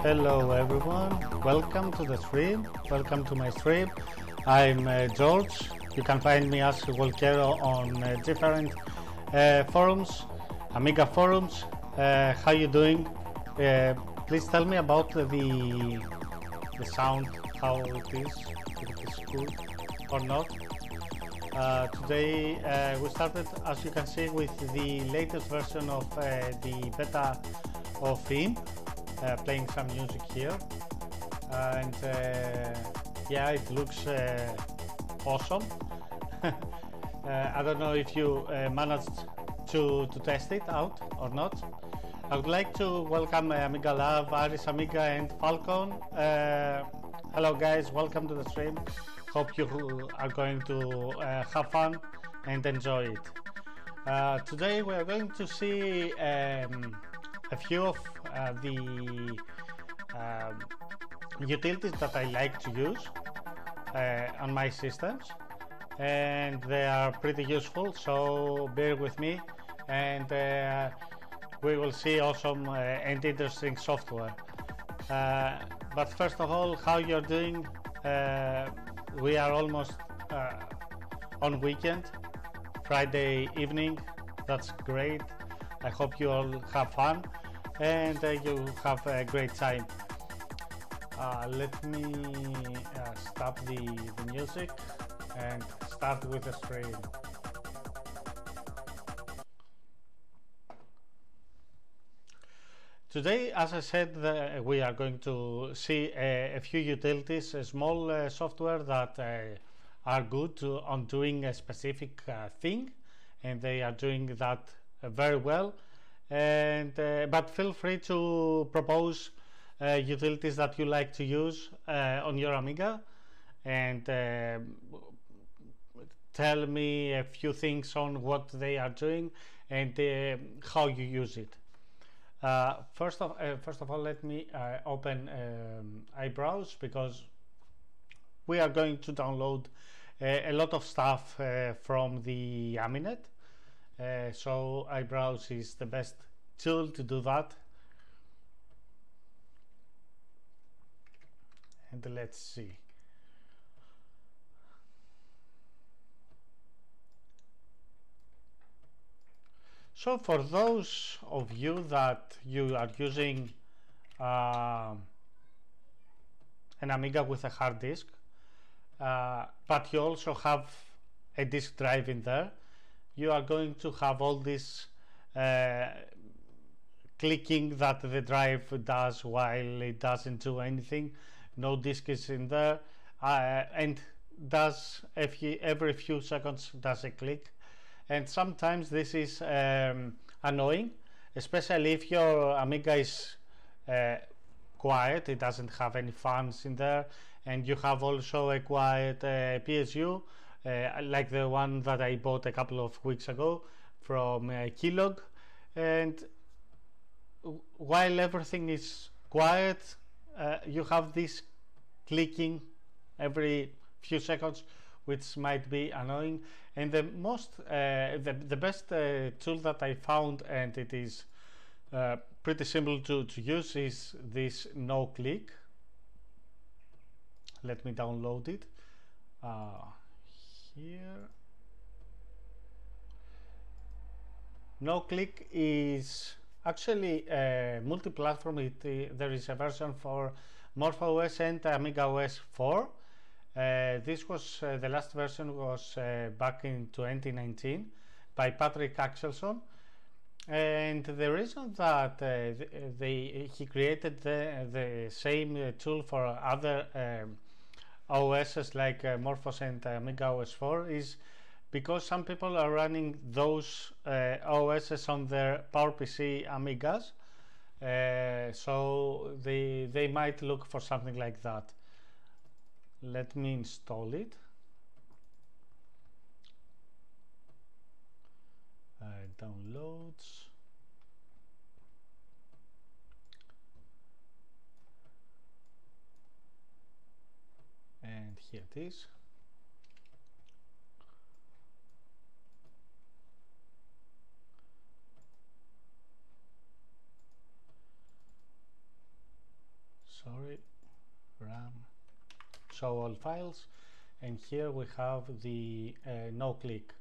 Hello everyone, welcome to the stream, welcome to my stream. I'm George. You can find me as Volkero on different forums, Amiga forums. How you doing? Please tell me about the sound, how it is, if it is good or not. Today we started, as you can see, with the latest version of the beta of Theme, playing some music here, and yeah, it looks awesome. I don't know if you managed to test it out or not. I would like to welcome Amiga Love, Aris Amiga and Falcon. Hello guys, welcome to the stream. Hope you are going to have fun and enjoy it. Today we are going to see a few of the utilities that I like to use on my systems, and they are pretty useful, so bear with me, and we will see awesome and interesting software. But first of all, how you're doing? We are almost on weekend, Friday evening. That's great. I hope you all have fun and you have a great time. Let me stop the music and start with the stream. Today, as I said, we are going to see a few utilities, a small software that are good on doing a specific thing, and they are doing that very well. And but feel free to propose utilities that you like to use on your Amiga, and tell me a few things on what they are doing and how you use it. First of all, let me open iBrowse, because we are going to download a lot of stuff from the Aminet. So iBrowse is the best tool to do that. And let's see. So for those of you that you are using an Amiga with a hard disk, but you also have a disk drive in there, you are going to have all this clicking that the drive does while it doesn't do anything. No disk is in there, and does every few seconds does a click. And sometimes this is annoying, especially if your Amiga is quiet, it doesn't have any fans in there, and you have also a quiet PSU, like the one that I bought a couple of weeks ago from Keylog. And while everything is quiet, you have this clicking every few seconds, which might be annoying. And the best tool that I found, and it is pretty simple to use, is this no click. Let me download it here. No click is actually multi-platform. There is a version for MorphOS and AmigaOS 4. This was the last version was back in 2019 by Patrick Axelson, and the reason that he created the same tool for other OSs like Morphos and AmigaOS 4 is because some people are running those OSs on their PowerPC Amigas, so they might look for something like that. Let me install it. Downloads. And here it is. sorry, RAM, show all files, and here we have the no click.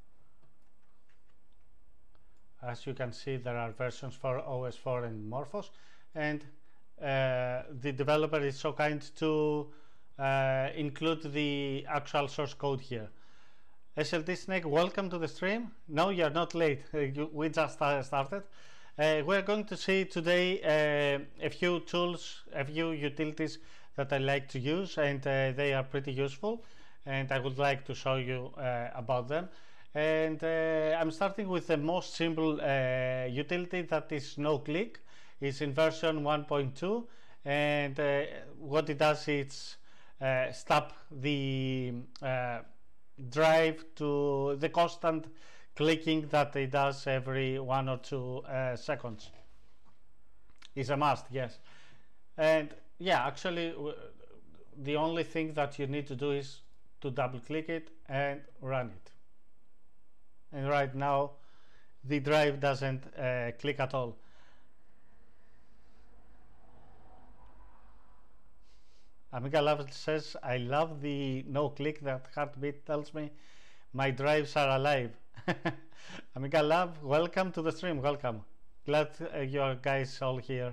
As you can see, there are versions for OS4 and Morphos, and the developer is so kind to include the actual source code here. SLT Snake, welcome to the stream. No, you're not late. We just started. We're going to see today a few tools, a few utilities that I like to use, and they are pretty useful, and I would like to show you about them. And I'm starting with the most simple utility, that is no click. It's in version 1.2, and what it does is stop the drive to the constant clicking that it does every 1 or 2 seconds. Is a must, yes. And yeah, actually the only thing that you need to do is to double click it and run it. And right now the drive doesn't click at all. Amiga Love says, I love the no click. That heartbeat tells me my drives are alive. Amiga Love, welcome to the stream. Welcome. Glad you are guys all here.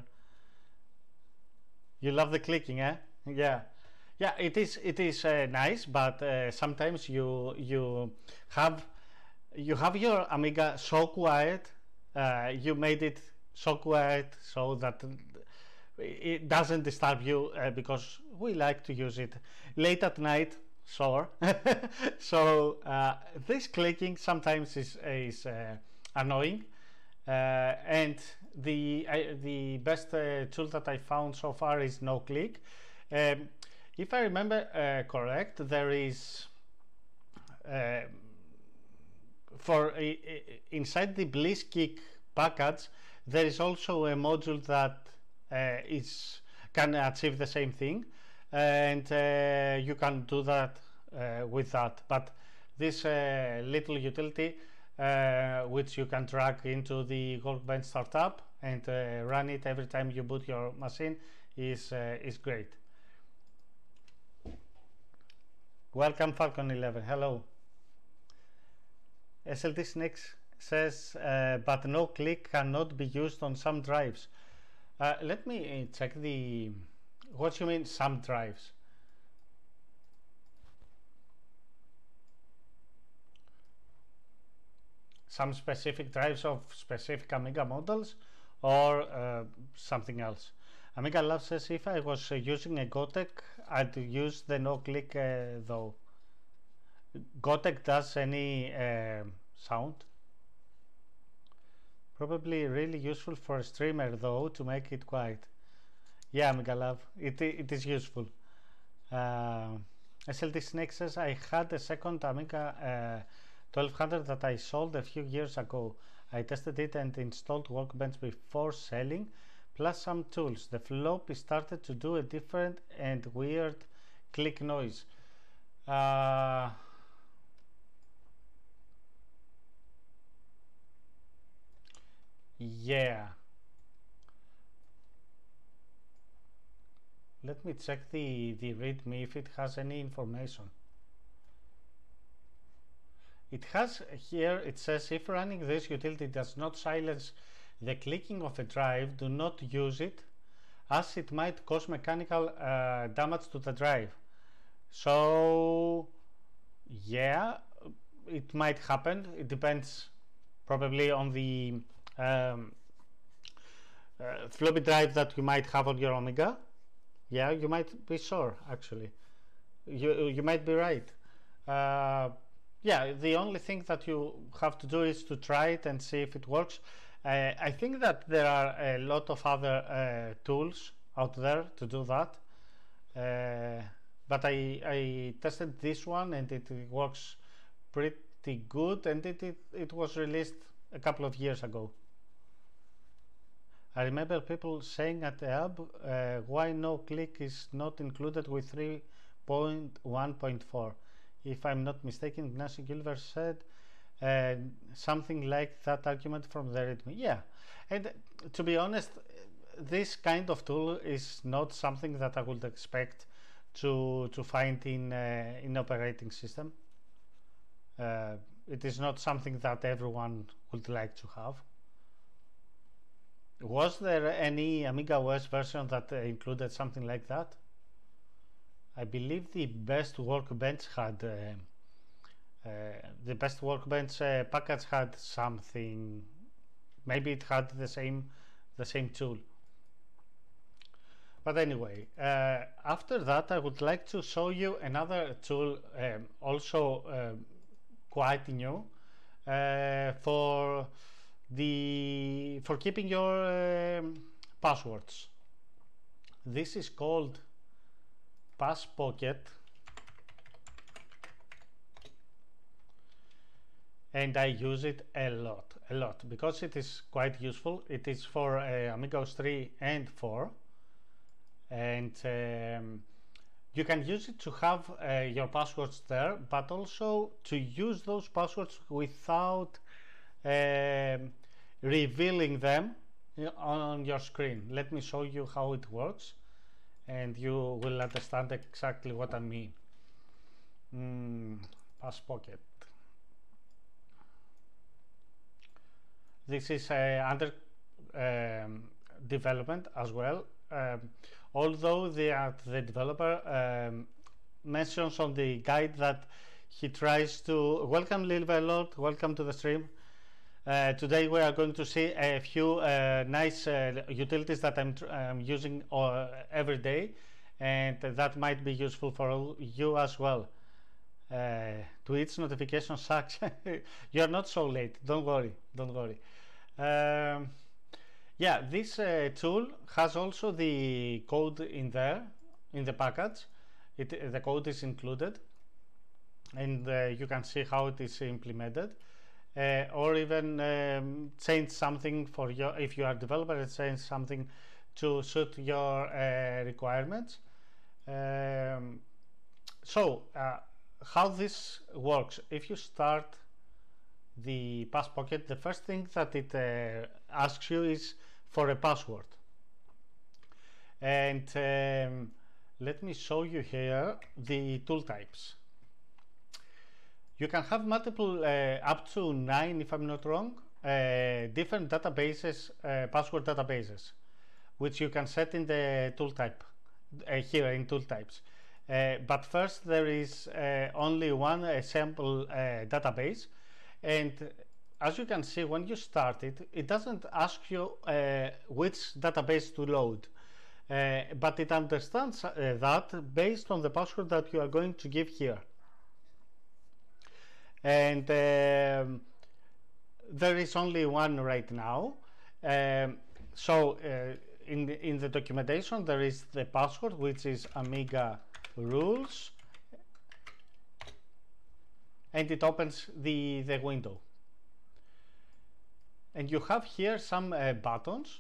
You love the clicking, eh? Yeah. Yeah, it is nice, but sometimes you have your Amiga so quiet. You made it so quiet so that it doesn't disturb you, because we like to use it late at night. Sure. So this clicking sometimes is annoying, and the best tool that I found so far is no click. If I remember correct, there is for inside the BlizzKick package there is also a module that can achieve the same thing, and you can do that with that. But this little utility which you can drag into the Workbench startup and run it every time you boot your machine is great. Welcome Falcon 11. Hello. SLT Snakes says but no click cannot be used on some drives. Let me check the what you mean some drives. Some specific drives of specific Amiga models, or something else. Amiga Love says, if I was using a Gotek, I'd use the no click though. Gotek does any sound? Probably really useful for a streamer though, to make it quiet. Yeah, Amiga Love, it is useful. SLT Snake says, I had a second Amiga 1200 that I sold a few years ago. I tested it and installed Workbench before selling, plus some tools. The floppy started to do a different and weird click noise. Yeah. Let me check the README if it has any information. It has here, it says, if running this utility does not silence the clicking of a drive, do not use it, as it might cause mechanical damage to the drive. So yeah, it might happen. It depends probably on the floppy drive that you might have on your Amiga. Yeah, you might be sure, actually. You might be right. Yeah, the only thing that you have to do is to try it and see if it works. I think that there are a lot of other tools out there to do that. But I tested this one and it works pretty good, and it was released a couple of years ago. I remember people saying at the hub, why no click is not included with 3.1.4. If I'm not mistaken, Ignacio Gilbert said something like that argument from the README. Yeah, and to be honest, this kind of tool is not something that I would expect to find in operating system. It is not something that everyone would like to have. Was there any AmigaOS version that included something like that? I believe the best workbench had package had something. Maybe it had the same tool. But anyway, after that, I would like to show you another tool, also quite new, for keeping your passwords. This is called Passpocket, and I use it a lot because it is quite useful. It is for AmigaOS 3 and 4, and you can use it to have your passwords there, but also to use those passwords without revealing them on your screen. Let me show you how it works, and you will understand exactly what I mean. Passpocket. This is under development as well, although the developer mentions on the guide that he tries to welcome Lilvelord, welcome to the stream. Today we are going to see a few nice utilities that I'm using every day, and that might be useful for you as well. Twitch notification sucks. You're not so late, don't worry. Yeah, this tool has also the code in there, in the package. The code is included, and you can see how it is implemented, or even change something for your, if you are a developer, and change something to suit your requirements. So how this works: if you start the Passpocket, the first thing that it asks you is for a password, and let me show you here the tool types. You can have multiple, up to 9 if I'm not wrong, different databases, password databases, which you can set in the tool type, here in tool types. But first there is only one sample database, and as you can see, when you start it, it doesn't ask you which database to load, but it understands that based on the password that you are going to give here. And there is only one right now. So in the documentation there is the password, which is Amiga rules, and it opens the window. And you have here some buttons.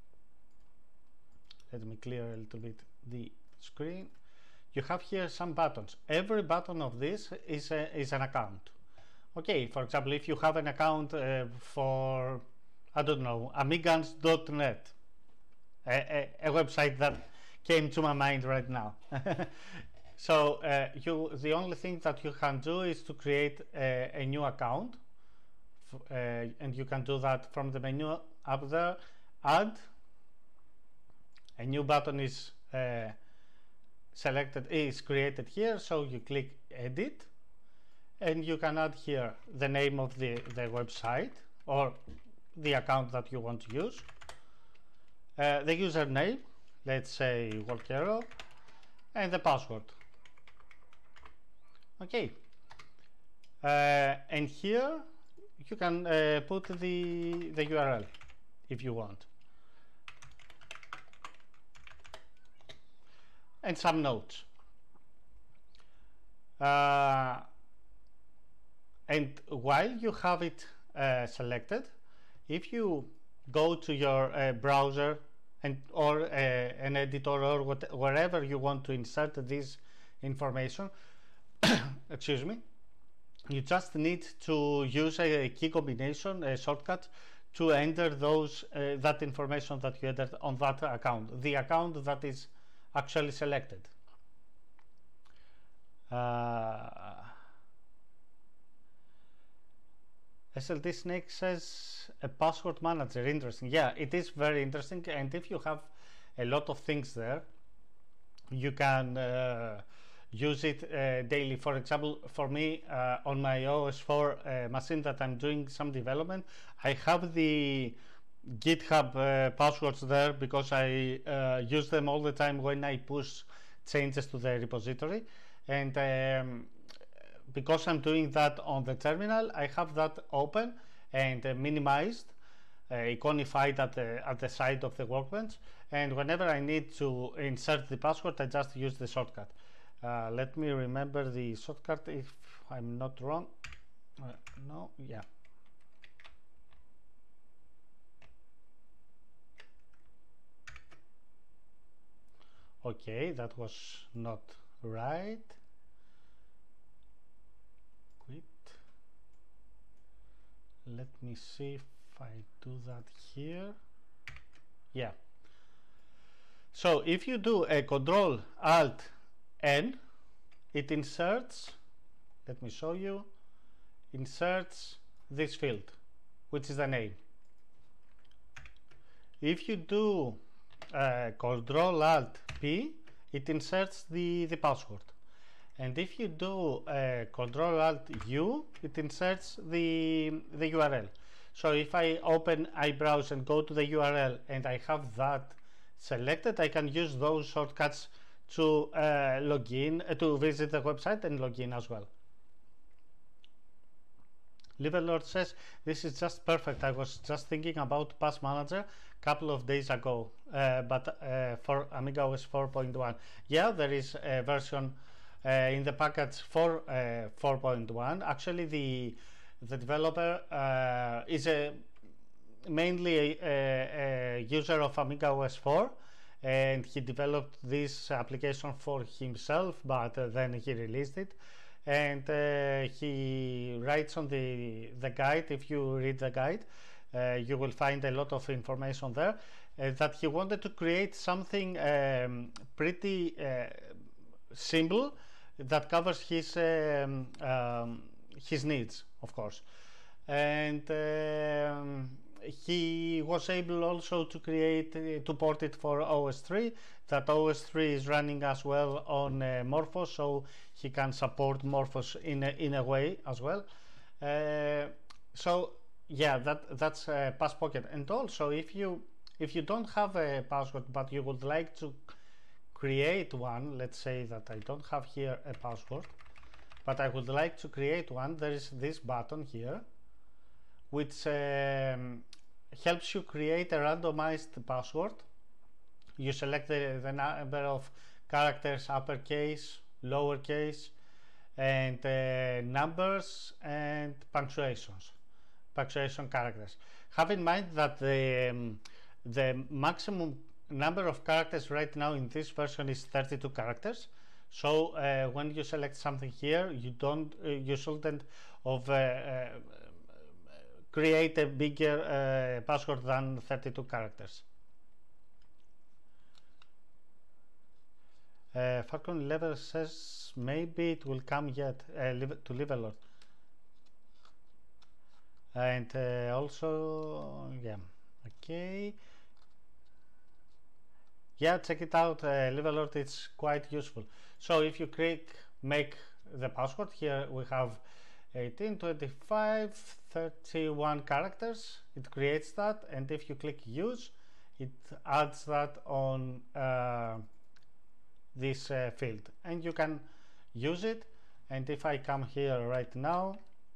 Let me clear a little bit the screen. You have here some buttons. Every button of this is an account. Okay, for example, if you have an account for, I don't know, amigans.net, a website that came to my mind right now. So the only thing that you can do is to create a new account, and you can do that from the menu up there. Add. A new button is created here, so you click edit, and you can add here the name of the website or the account that you want to use, the username, let's say Walkero, and the password. Okay, and here you can put the URL if you want, and some notes. And while you have it selected, if you go to your browser or an editor or wherever you want to insert this information, excuse me, you just need to use a key combination, a shortcut, to enter those that information that you entered on that account, the account that is actually selected. SLT Snake says a password manager. Interesting. Yeah, it is very interesting, and if you have a lot of things there, you can use it daily. For example, for me, on my OS 4 machine that I'm doing some development, I have the GitHub passwords there because I use them all the time when I push changes to the repository, and because I'm doing that on the terminal, I have that open and minimized, iconified at the side of the workbench, and whenever I need to insert the password, I just use the shortcut. Let me remember the shortcut if I'm not wrong. No, yeah. Okay, that was not right. Quit. Let me see if I do that here. Yeah. So if you do a Control-Alt-N, it inserts, let me show you, inserts this field, which is the name. If you do Control-Alt-P, it inserts the password. And if you do Control-Alt-U, it inserts the URL. So if I open iBrowse and go to the URL and I have that selected, I can use those shortcuts to log in, to visit the website and log in as well. Liverlord says, this is just perfect. I was just thinking about Pass Manager a couple of days ago, but for AmigaOS 4.1. Yeah, there is a version in the package for 4.1. Actually, the developer is mainly a user of AmigaOS 4, and he developed this application for himself, but then he released it. And he writes on the guide, if you read the guide, you will find a lot of information there, that he wanted to create something pretty simple that covers his needs, of course. And he was able also to create, to port it for OS 3. That OS 3 is running as well on Morphos, so he can support Morphos in a way as well. So yeah, that's Passpocket. And also, if you don't have a password but you would like to create one, let's say that I don't have here a password, but I would like to create one, there is this button here, which helps you create a randomized password. You select the number of characters, uppercase, lowercase, and numbers and punctuation characters. Have in mind that the maximum number of characters right now in this version is 32 characters. So when you select something here, you shouldn't create a bigger password than 32 characters. Falcon Level says maybe it will come yet to Liverlord. And also, yeah, okay. Yeah, check it out, Liverlord, it's quite useful. So if you make the password, here we have 18, 25, 31 characters, it creates that, and if you click use, it adds that on this field, and you can use it. And if I come here right now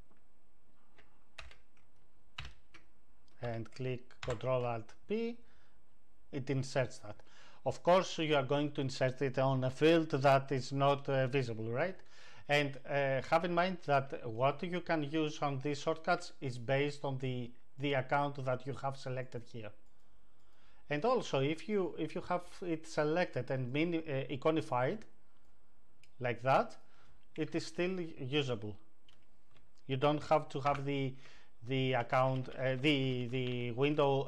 and click Ctrl-Alt-P, it inserts that. Of course, you are going to insert it on a field that is not visible, right? And have in mind that what you can use on these shortcuts is based on the account that you have selected here. And also, if you have it selected and iconified like that, it is still usable. You don't have to have the the account, the window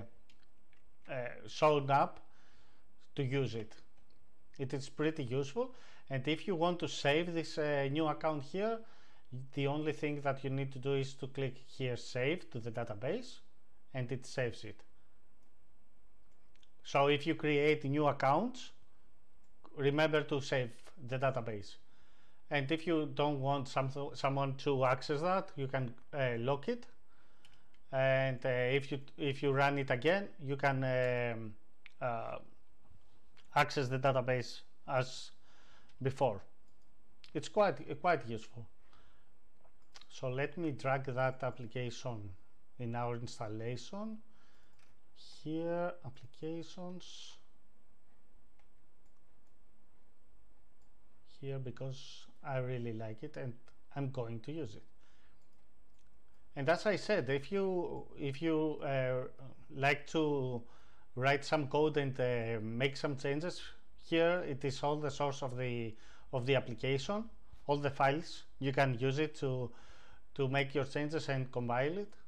shown up to use it. It is pretty useful, and if you want to save this new account here, the only thing that you need to do is to click here, save to the database, and it saves it. So if you create new accounts, remember to save the database. And if you don't want someone to access that, you can lock it, and if you run it again, you can access the database as before. It's quite useful. So let me drag that application in our installation. Here, applications. Here, because I really like it and I'm going to use it. And as I said, if you like to write some code and make some changes, here it is all the source of the application, all the files. You can use it to make your changes and compile it.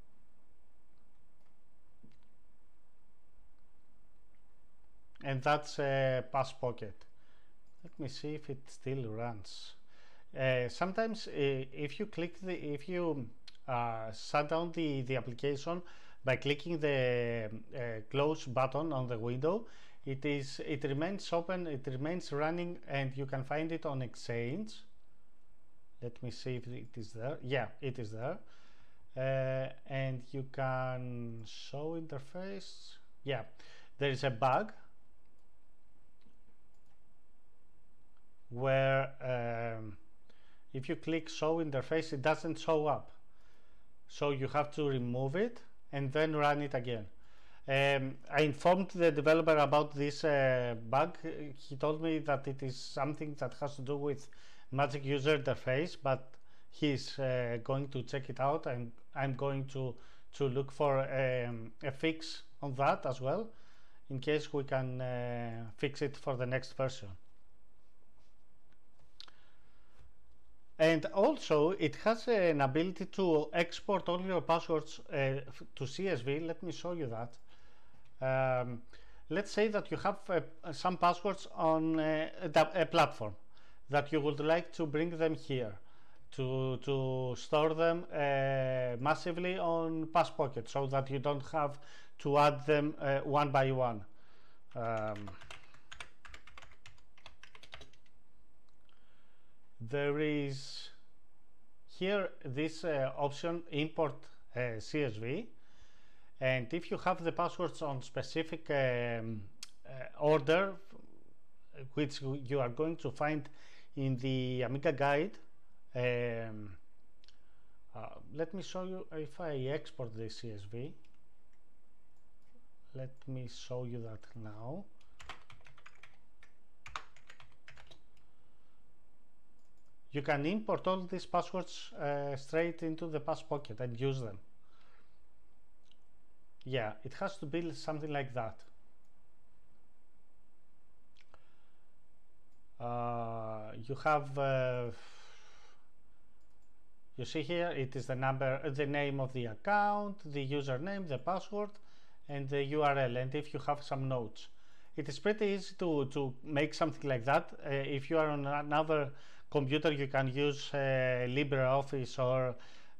And that's PassPocket. Let me see if it still runs. Sometimes if you shut down the application by clicking the close button on the window, it remains open, it remains running, and you can find it on Exchange. Let me see if it is there. Yeah, it is there. And you can show interface. Yeah, there is a bug where if you click show interface, it doesn't show up. So you have to remove it and then run it again. I informed the developer about this bug. He told me that it is something that has to do with Magic User Interface, but he's going to check it out, and I'm going to look for a fix on that as well, in case we can fix it for the next version. And also it has an ability to export all your passwords to CSV. Let me show you that. Let's say that you have some passwords on a platform that you would like to bring them here to store them massively on PassPocket, so that you don't have to add them one by one. There is here this option, import CSV, and if you have the passwords on specific order, which you are going to find in the Amiga guide, let me show you. If I export the CSV, let me show you that now. You can import all these passwords straight into the PassPocket and use them. Yeah, it has to be something like that. You have, you see here, it is the number, the name of the account, the username, the password, and the URL. And if you have some notes, it is pretty easy to make something like that. If you are on another computer, you can use LibreOffice or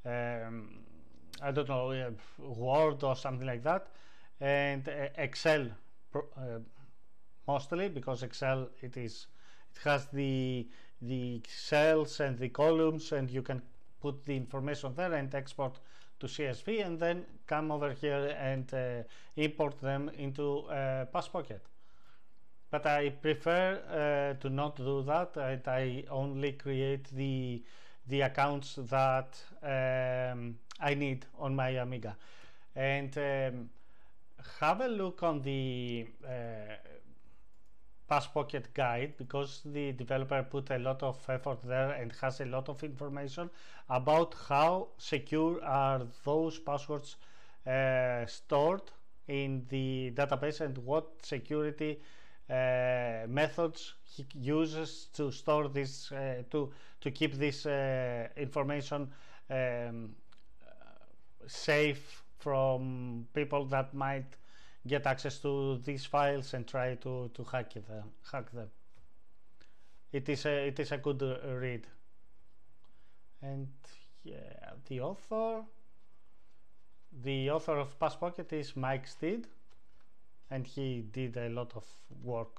I don't know, Word or something like that, and Excel mostly, because Excel it has the cells and the columns, and you can put the information there and export to CSV, and then come over here and import them into PassPocket. But I prefer to not do that, and I only create the accounts that I need on my Amiga. And have a look on the PassPocket guide, because the developer put a lot of effort there and has a lot of information about how secure are those passwords stored in the database, and what security methods he uses to store this, to keep this information safe from people that might get access to these files and try to hack them. It is a good read. And yeah, the author of Passpocket is Mike Steed, and he did a lot of work.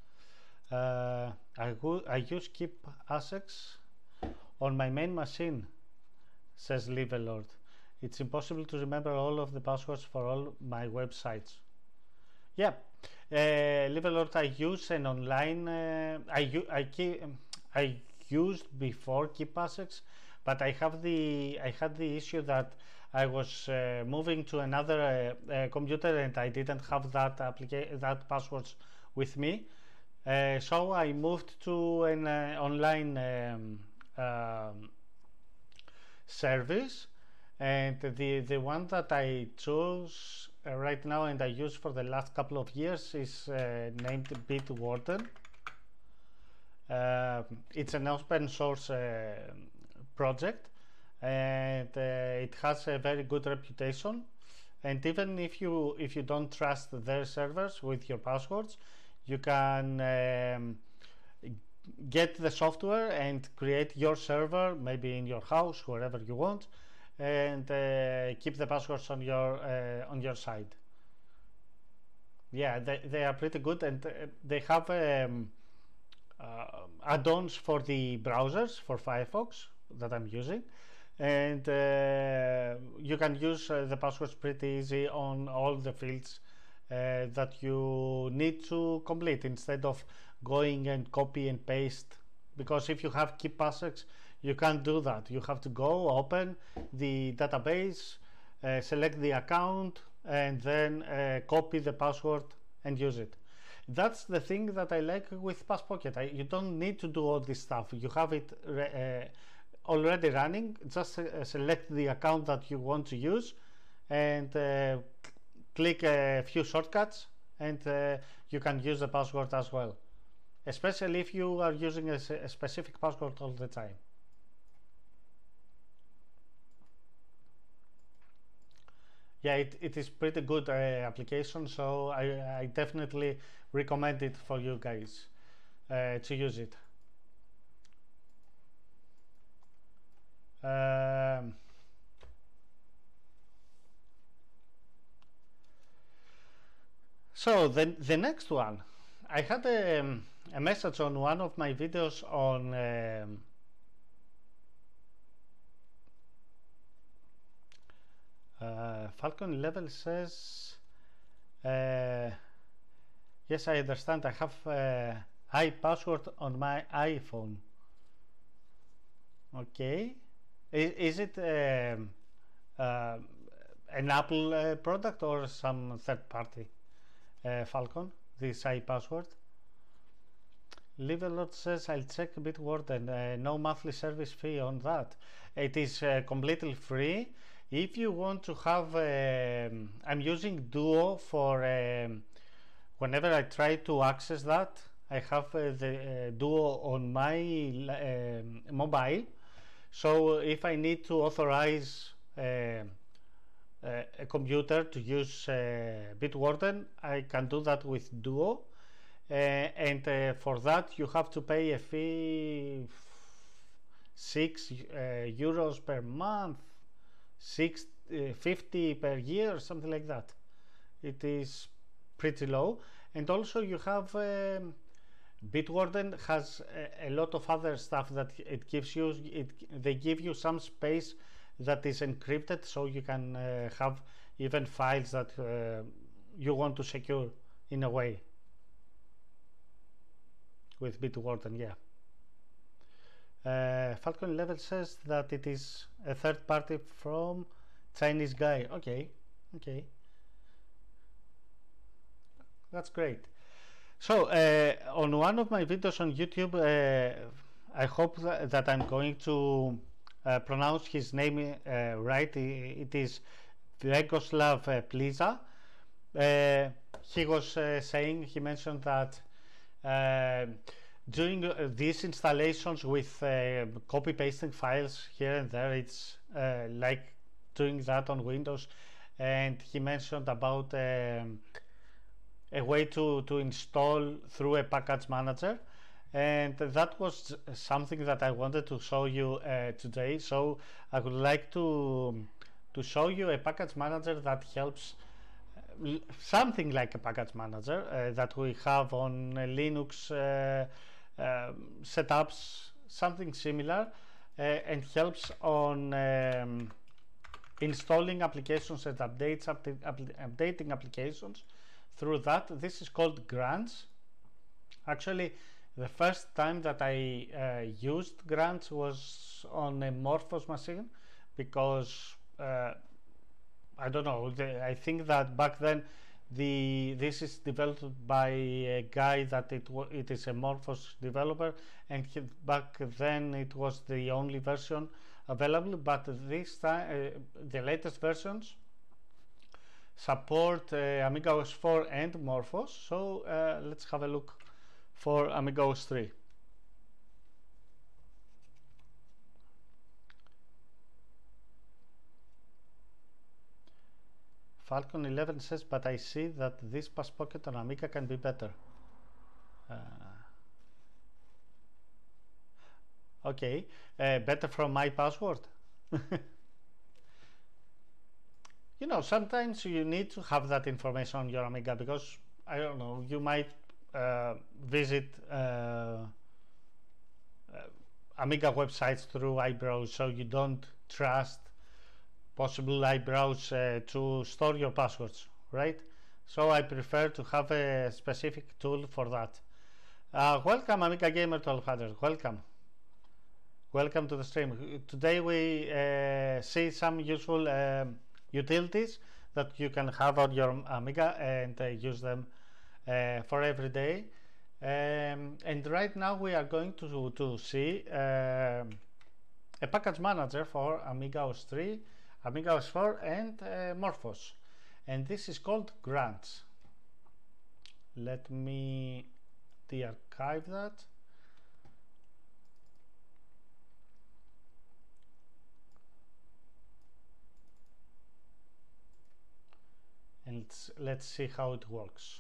I use Keep Assex on my main machine, says Livelord. It's impossible to remember all of the passwords for all my websites. Yeah, Livelord, I use an online. I used before Keep Assex, but I had the issue that I was moving to another computer and I didn't have that passwords with me. So I moved to an online service, and the one that I chose right now and I use for the last couple of years is named Bitwarden. It's an open source project, and it has a very good reputation, and even if you don't trust their servers with your passwords, you can get the software and create your server, maybe in your house, wherever you want, and keep the passwords on your side. Yeah, they are pretty good, and they have add-ons for the browsers for Firefox that I'm using, and you can use the passwords pretty easy on all the fields that you need to complete, instead of going and copy and paste, because if you have Keep Assex, you can't do that. You have to go open the database, select the account, and then copy the password and use it. That's the thing that I like with Passpocket. You don't need to do all this stuff. You have it already running. Just select the account that you want to use and click a few shortcuts, and you can use the password as well, especially if you are using a specific password all the time. Yeah, it is pretty good application, so I definitely recommend it for you guys to use it. So the next one, I had a message on one of my videos on Falcon Level says, yes, I understand. I have iPassword on my iPhone. Okay, is it an Apple product or some third party? Falcon, this iPassword. Livelord says, I'll check Bitwarden, no monthly service fee on that. It is completely free. If you want to have, I'm using Duo for whenever I try to access that. I have the Duo on my mobile, so if I need to authorize a computer to use Bitwarden, I can do that with Duo, and for that you have to pay a fee, €6 per month, 50 per year, something like that. It is pretty low. And also you have Bitwarden has a lot of other stuff that it gives you. They give you some space that is encrypted, so you can have even files that you want to secure in a way with Bitwarden. Yeah. Falcon Level says that it is a third party from Chinese guy. Okay, that's great. So on one of my videos on YouTube, I hope that I'm going to pronounce his name right. It is Vegoslav Pliza. He was saying, he mentioned that doing these installations with copy pasting files here and there, it's like doing that on Windows, and he mentioned about a way to install through a package manager, and that was something that I wanted to show you today. So I would like to show you a package manager that helps, something like a package manager that we have on Linux setups, something similar, and helps on installing applications and updating applications through that. This is called Grants. Actually, the first time that I used Grants was on a Morphos machine, because I don't know, I think that back then this is developed by a guy that it is a Morphos developer, and back then it was the only version available, but this time the latest versions support AmigaOS 4 and Morphos. So let's have a look for AmigaOS 3. Falcon 11 says, but I see that this Passpocket on Amiga can be better. Okay, better from my password. You know, sometimes you need to have that information on your Amiga, because I don't know, you might visit Amiga websites through iBrowse, so you don't trust possible iBrowse to store your passwords, right? So I prefer to have a specific tool for that. Welcome, Amiga Gamer 1200. Welcome to the stream. Today we see some useful utilities that you can have on your Amiga and use them for every day. And right now we are going to see a package manager for AmigaOS 3, AmigaOS 4 and Morphos, and this is called Grants. Let me de-archive that. And let's see how it works.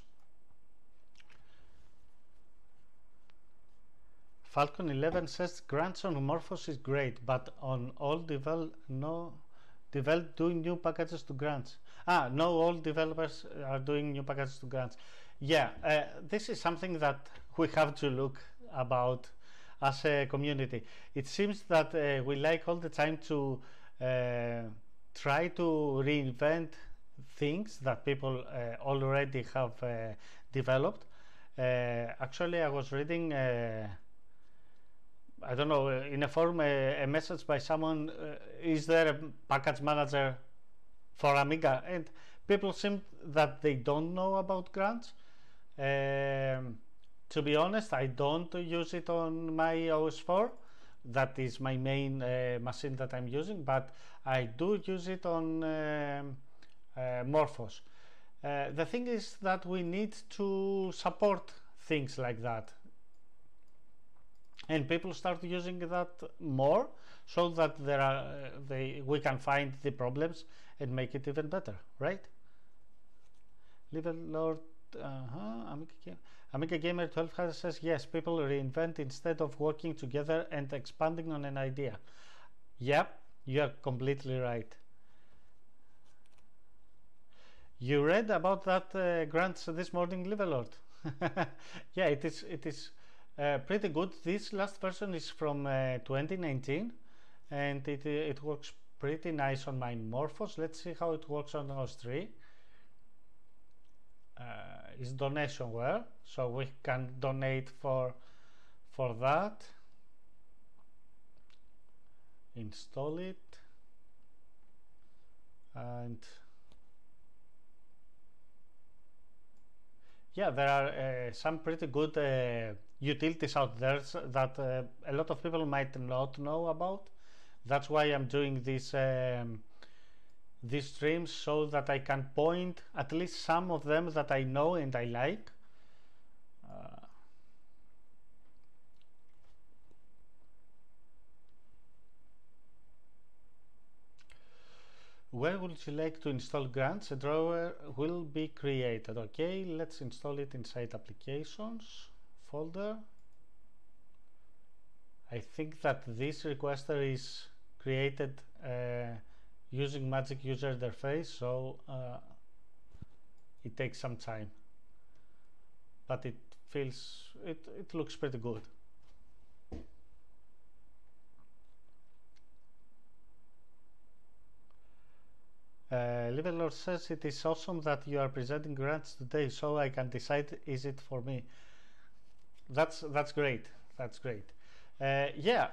Falcon 11 says Grants on Morphos is great, but on all doing new packages to Grants. No, all developers are doing new packages to Grants. Yeah, this is something that we have to look about as a community. It seems that we like all the time to try to reinvent things that people already have developed. Actually, I was reading I don't know, in a forum, a message by someone, is there a package manager for Amiga? And people seem that they don't know about Grants. To be honest, I don't use it on my OS 4. That is my main machine that I'm using, but I do use it on Morphos. The thing is that we need to support things like that, and people start using that more, so that we can find the problems and make it even better, right? Little Lord, Amiga Gamer 12 says yes, people reinvent instead of working together and expanding on an idea. Yep, you are completely right. You read about that Grants this morning, Livelord? Yeah, it is pretty good. This last version is from 2019, and it works pretty nice on my Morphos. Let's see how it works on OS 3. Is donationware, so we can donate for that. Install it, and yeah, there are some pretty good utilities out there that a lot of people might not know about. That's why I'm doing this these streams, so that I can point at least some of them that I know and I like. Where would you like to install grants? A drawer will be created. Okay, let's install it inside applications folder. I think that this requester is created using Magic User Interface, so it takes some time, but it looks pretty good. Livelord says it is awesome that you are presenting grants today, so I can decide is it for me. That's great. That's great. Yeah,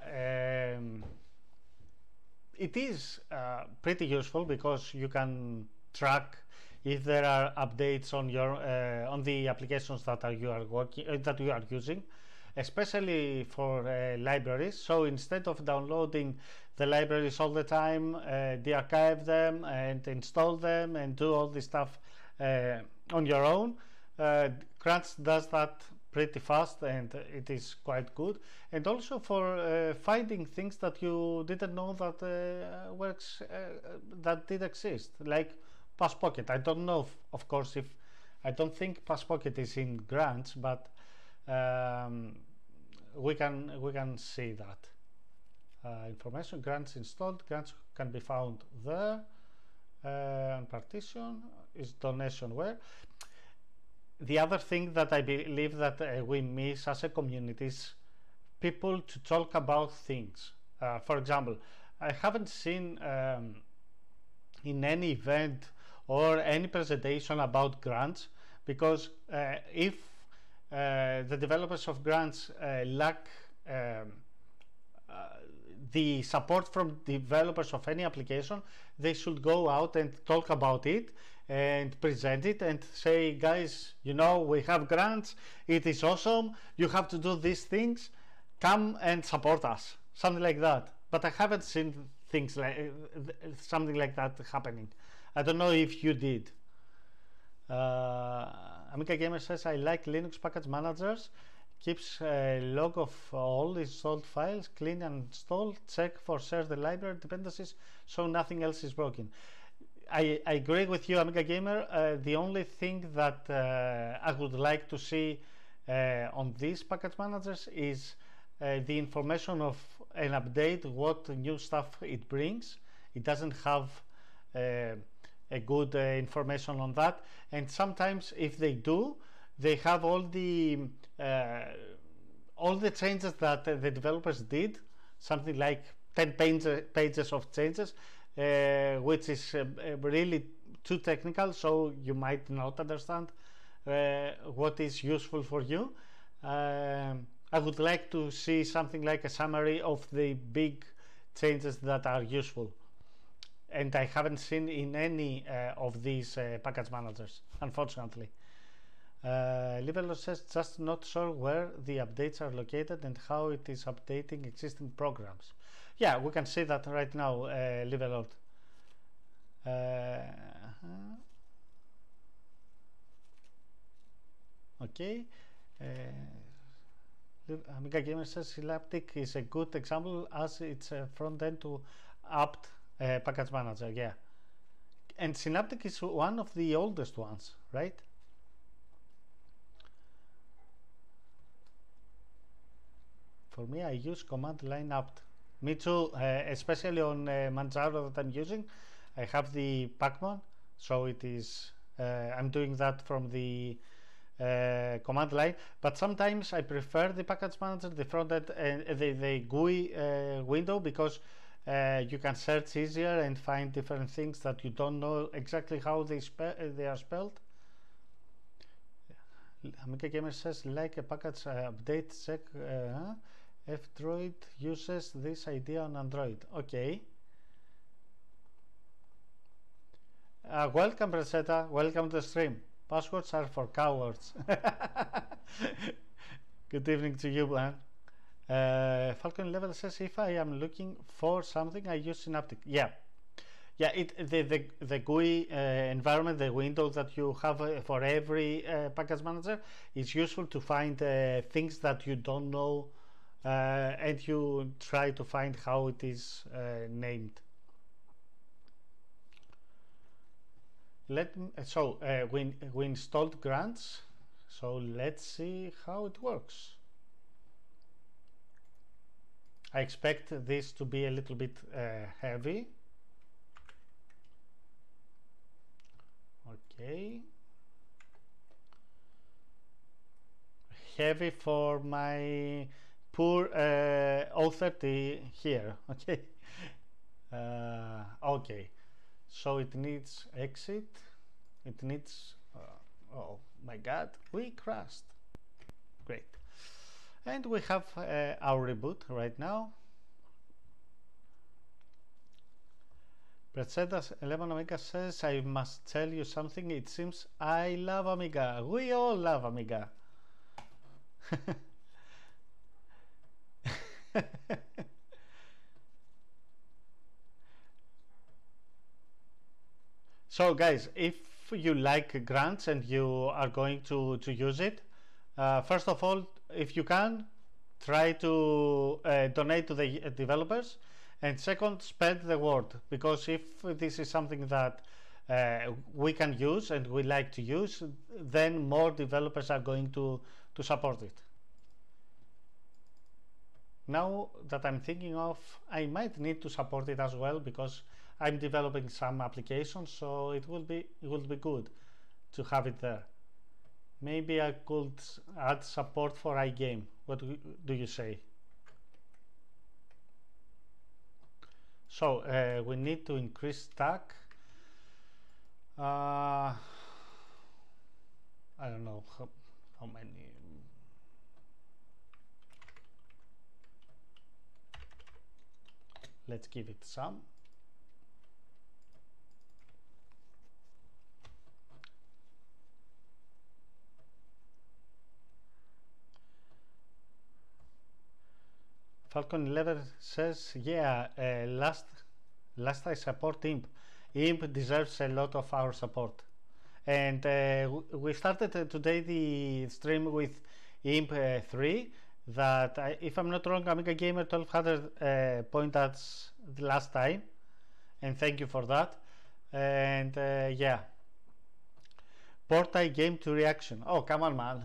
it is pretty useful because you can track if there are updates on your on the applications that you are using, especially for libraries. So instead of downloading the libraries all the time, de-archive them and install them and do all this stuff on your own, Grants does that pretty fast, and it is quite good. And also for finding things that you didn't know that that did exist, like Passpocket. I don't know, of course, if I don't think Passpocket is in Grants, but we can see that information. Grants installed. Grants can be found there. And partition is donationware. The other thing that I believe that we miss as a community is people to talk about things. For example, I haven't seen in any event or any presentation about grants, because if the developers of grants lack the support from developers of any application, they should go out and talk about it and present it and say, guys, you know, we have grants, it is awesome, you have to do these things, come and support us, something like that. But I haven't seen things like something like that happening. I don't know if you did. Amiga Gamer says, I like Linux package managers, keeps a log of all installed files, clean and install, check for shared the library dependencies so nothing else is broken. I agree with you, Amiga Gamer. The only thing that I would like to see on these package managers is the information of an update, what new stuff it brings. It doesn't have a good information on that, and sometimes if they do, they have all the changes that the developers did, something like 10 pages of changes, which is really too technical, so you might not understand what is useful for you. I would like to see something like a summary of the big changes that are useful, and I haven't seen in any of these package managers, unfortunately. Livelo says, just not sure where the updates are located and how it is updating existing programs. Yeah, we can see that right now, Livelo. Okay. Amiga Gamer says Synaptic is a good example as it's a front end to apt package manager. Yeah, and Synaptic is one of the oldest ones, right? For me, I use command line apt. Me too, especially on Manjaro that I'm using. I have the Pacman, so it is. I'm doing that from the command line, but sometimes I prefer the package manager, the front end, the GUI window, because you can search easier and find different things that you don't know exactly how they are spelled. Amiga Gamer says, like a package update check. F-Droid uses this idea on Android. Okay. Welcome, Presetta. Welcome to the stream. Passwords are for cowards. Good evening to you, man. Falcon Level says, if I am looking for something, I use Synaptic. Yeah. Yeah, the GUI environment, the window that you have for every package manager is useful to find things that you don't know, and you try to find how it is named. we installed grants, so let's see how it works. I expect this to be a little bit heavy. Okay. Heavy for my poor O30 here. Okay. Okay. So it needs exit. It needs. Oh my God! We crashed. Great. And we have our reboot right now. Mercedes 11 Amiga says, I must tell you something. It seems I love Amiga. We all love Amiga. So guys, if you like grants and you are going to use it, first of all, if you can, try to donate to the developers, and second, spread the word, because if this is something that we can use and we like to use, then more developers are going to support it. Now that I'm thinking of, I might need to support it as well, because I'm developing some applications, so it will be good to have it there. Maybe I could add support for iGame. What do you say? So we need to increase stack. I don't know how many. Let's give it some. Falcon 11 says, yeah, last I support IMP. IMP deserves a lot of our support. And we started today the stream with IMP 3 that, if I'm not wrong, Amiga Gamer 1200 pointed at the last time. And thank you for that. And yeah. Port iGame to reaction. Oh, come on, man.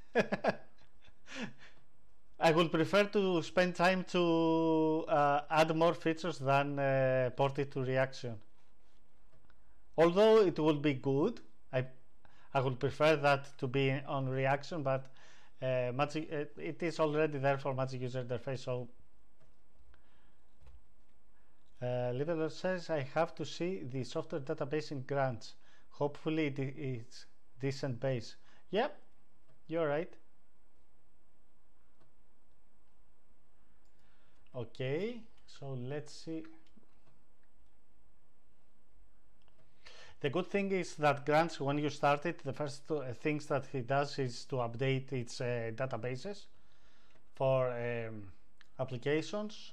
I would prefer to spend time to add more features than port it to reaction. Although it would be good, I would prefer that to be on reaction, but it is already there for Magic User Interface. So Liveler says, I have to see the software database in grants. Hopefully it's decent base. Yep, you're right. Okay, so let's see. The good thing is that grants, when you start it, the first things that it does is to update its databases for applications.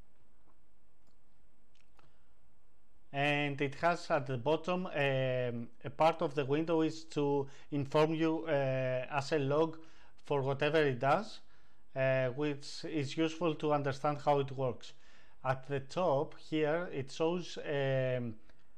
And it has at the bottom a part of the window is to inform you as a log for whatever it does. Which is useful to understand how it works. At the top here it shows an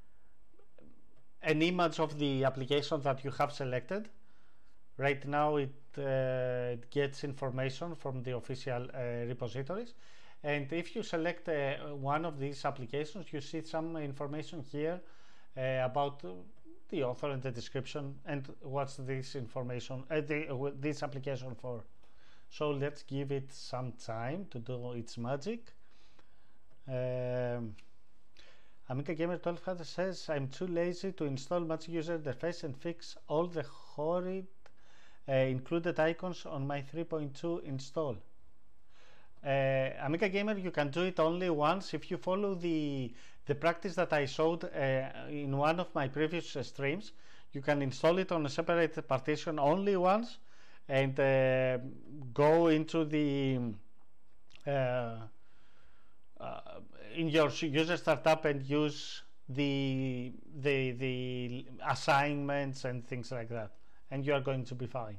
image of the application that you have selected. Right now it gets information from the official repositories, and if you select one of these applications, you see some information here about the author and the description and what's this information, this application for. So let's give it some time to do its magic. Amiga Gamer 1200 says, I'm too lazy to install Magic User Interface and fix all the horrid included icons on my 3.2 install. Amiga Gamer, you can do it only once if you follow the practice that I showed in one of my previous streams. You can install it on a separate partition only once, and go into the in your user startup and use the assignments and things like that, and you are going to be fine.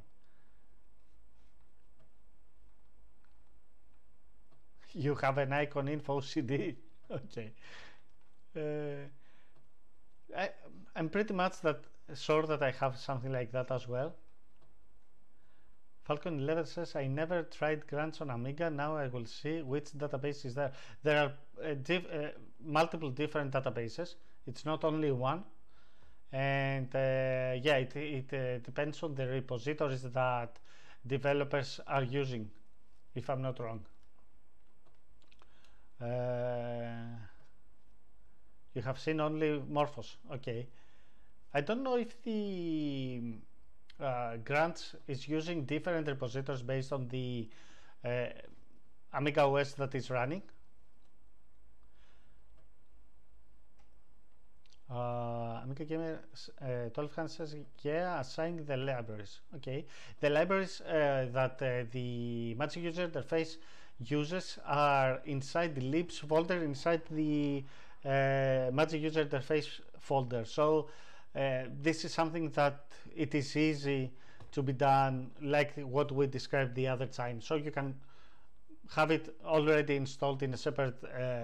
You have an icon info CD. Okay. I'm pretty much sure that I have something like that as well. Falcon 11 says, I never tried grants on Amiga. Now I will see which database is there. There are multiple different databases. It's not only one. And yeah, it depends on the repositories that developers are using, if I'm not wrong. You have seen only Morphos. Okay. I don't know if the grants is using different repositories based on the AmigaOS that is running. Amiga Gamer 12 says, yeah, assigning the libraries. Okay, the libraries that the Magic User Interface uses are inside the libs folder, inside the Magic User Interface folder. So this is something that it is easy to be done, like what we described the other time. So you can have it already installed in a separate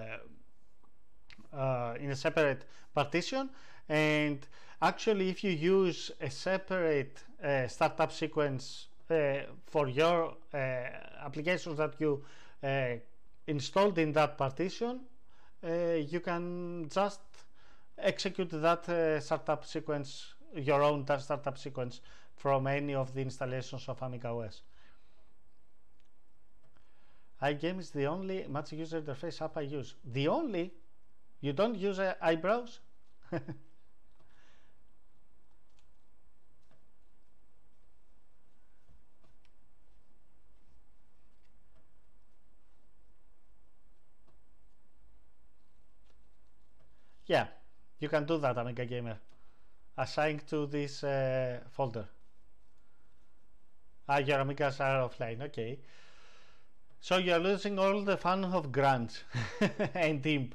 partition, and actually if you use a separate startup sequence for your applications that you installed in that partition, you can just execute that startup sequence, your own startup sequence, from any of the installations of AmigaOS. iGame is the only Magic User Interface app I use. The only? You don't use iBrowse? Yeah, you can do that, Amiga Gamer. Assign to this folder. Your Amigas are offline, okay. So you're losing all the fun of grants and IMP.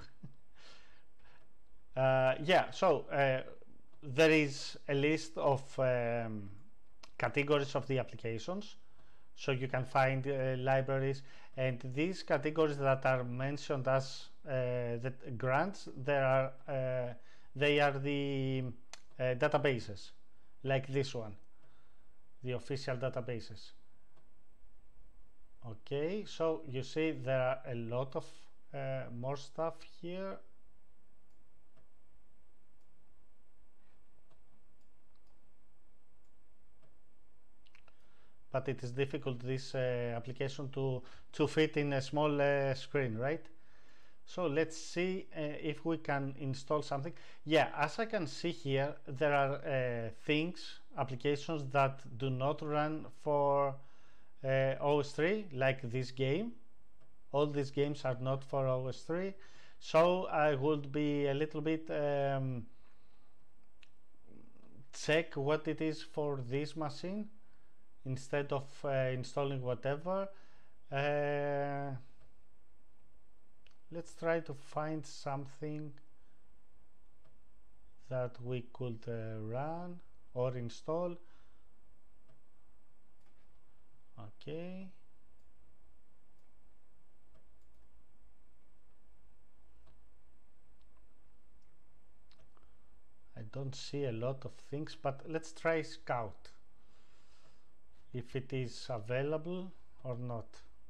Yeah, so there is a list of categories of the applications, so you can find libraries, and these categories that are mentioned as the grants, they are the databases, like this one, the official databases. Okay, so you see there are a lot of more stuff here. But it is difficult, this application, to fit in a small screen, right? So let's see if we can install something. Yeah, as I can see here, there are applications that do not run for OS 3, like this game. All these games are not for OS 3, so I would be a little bit check what it is for this machine instead of installing whatever. Let's try to find something that we could run or install. Okay. I don't see a lot of things, but let's try Scout, if it is available or not.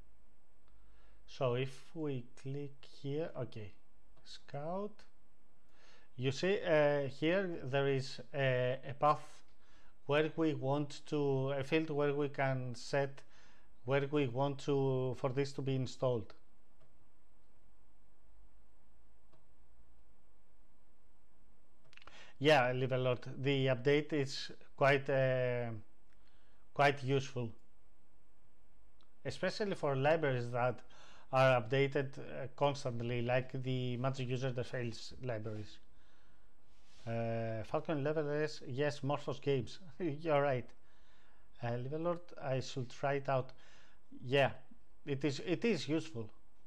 So if we click here, okay, Scout, you see here there is a path where we want to, a field where we can set where we want to for this to be installed. Yeah, Livelord, the update is quite useful, especially for libraries that are updated constantly, like the Magic User Interface libraries. Falcon level is, yes, Morphos games. You're right. Livelord, I should try it out. Yeah, it is useful.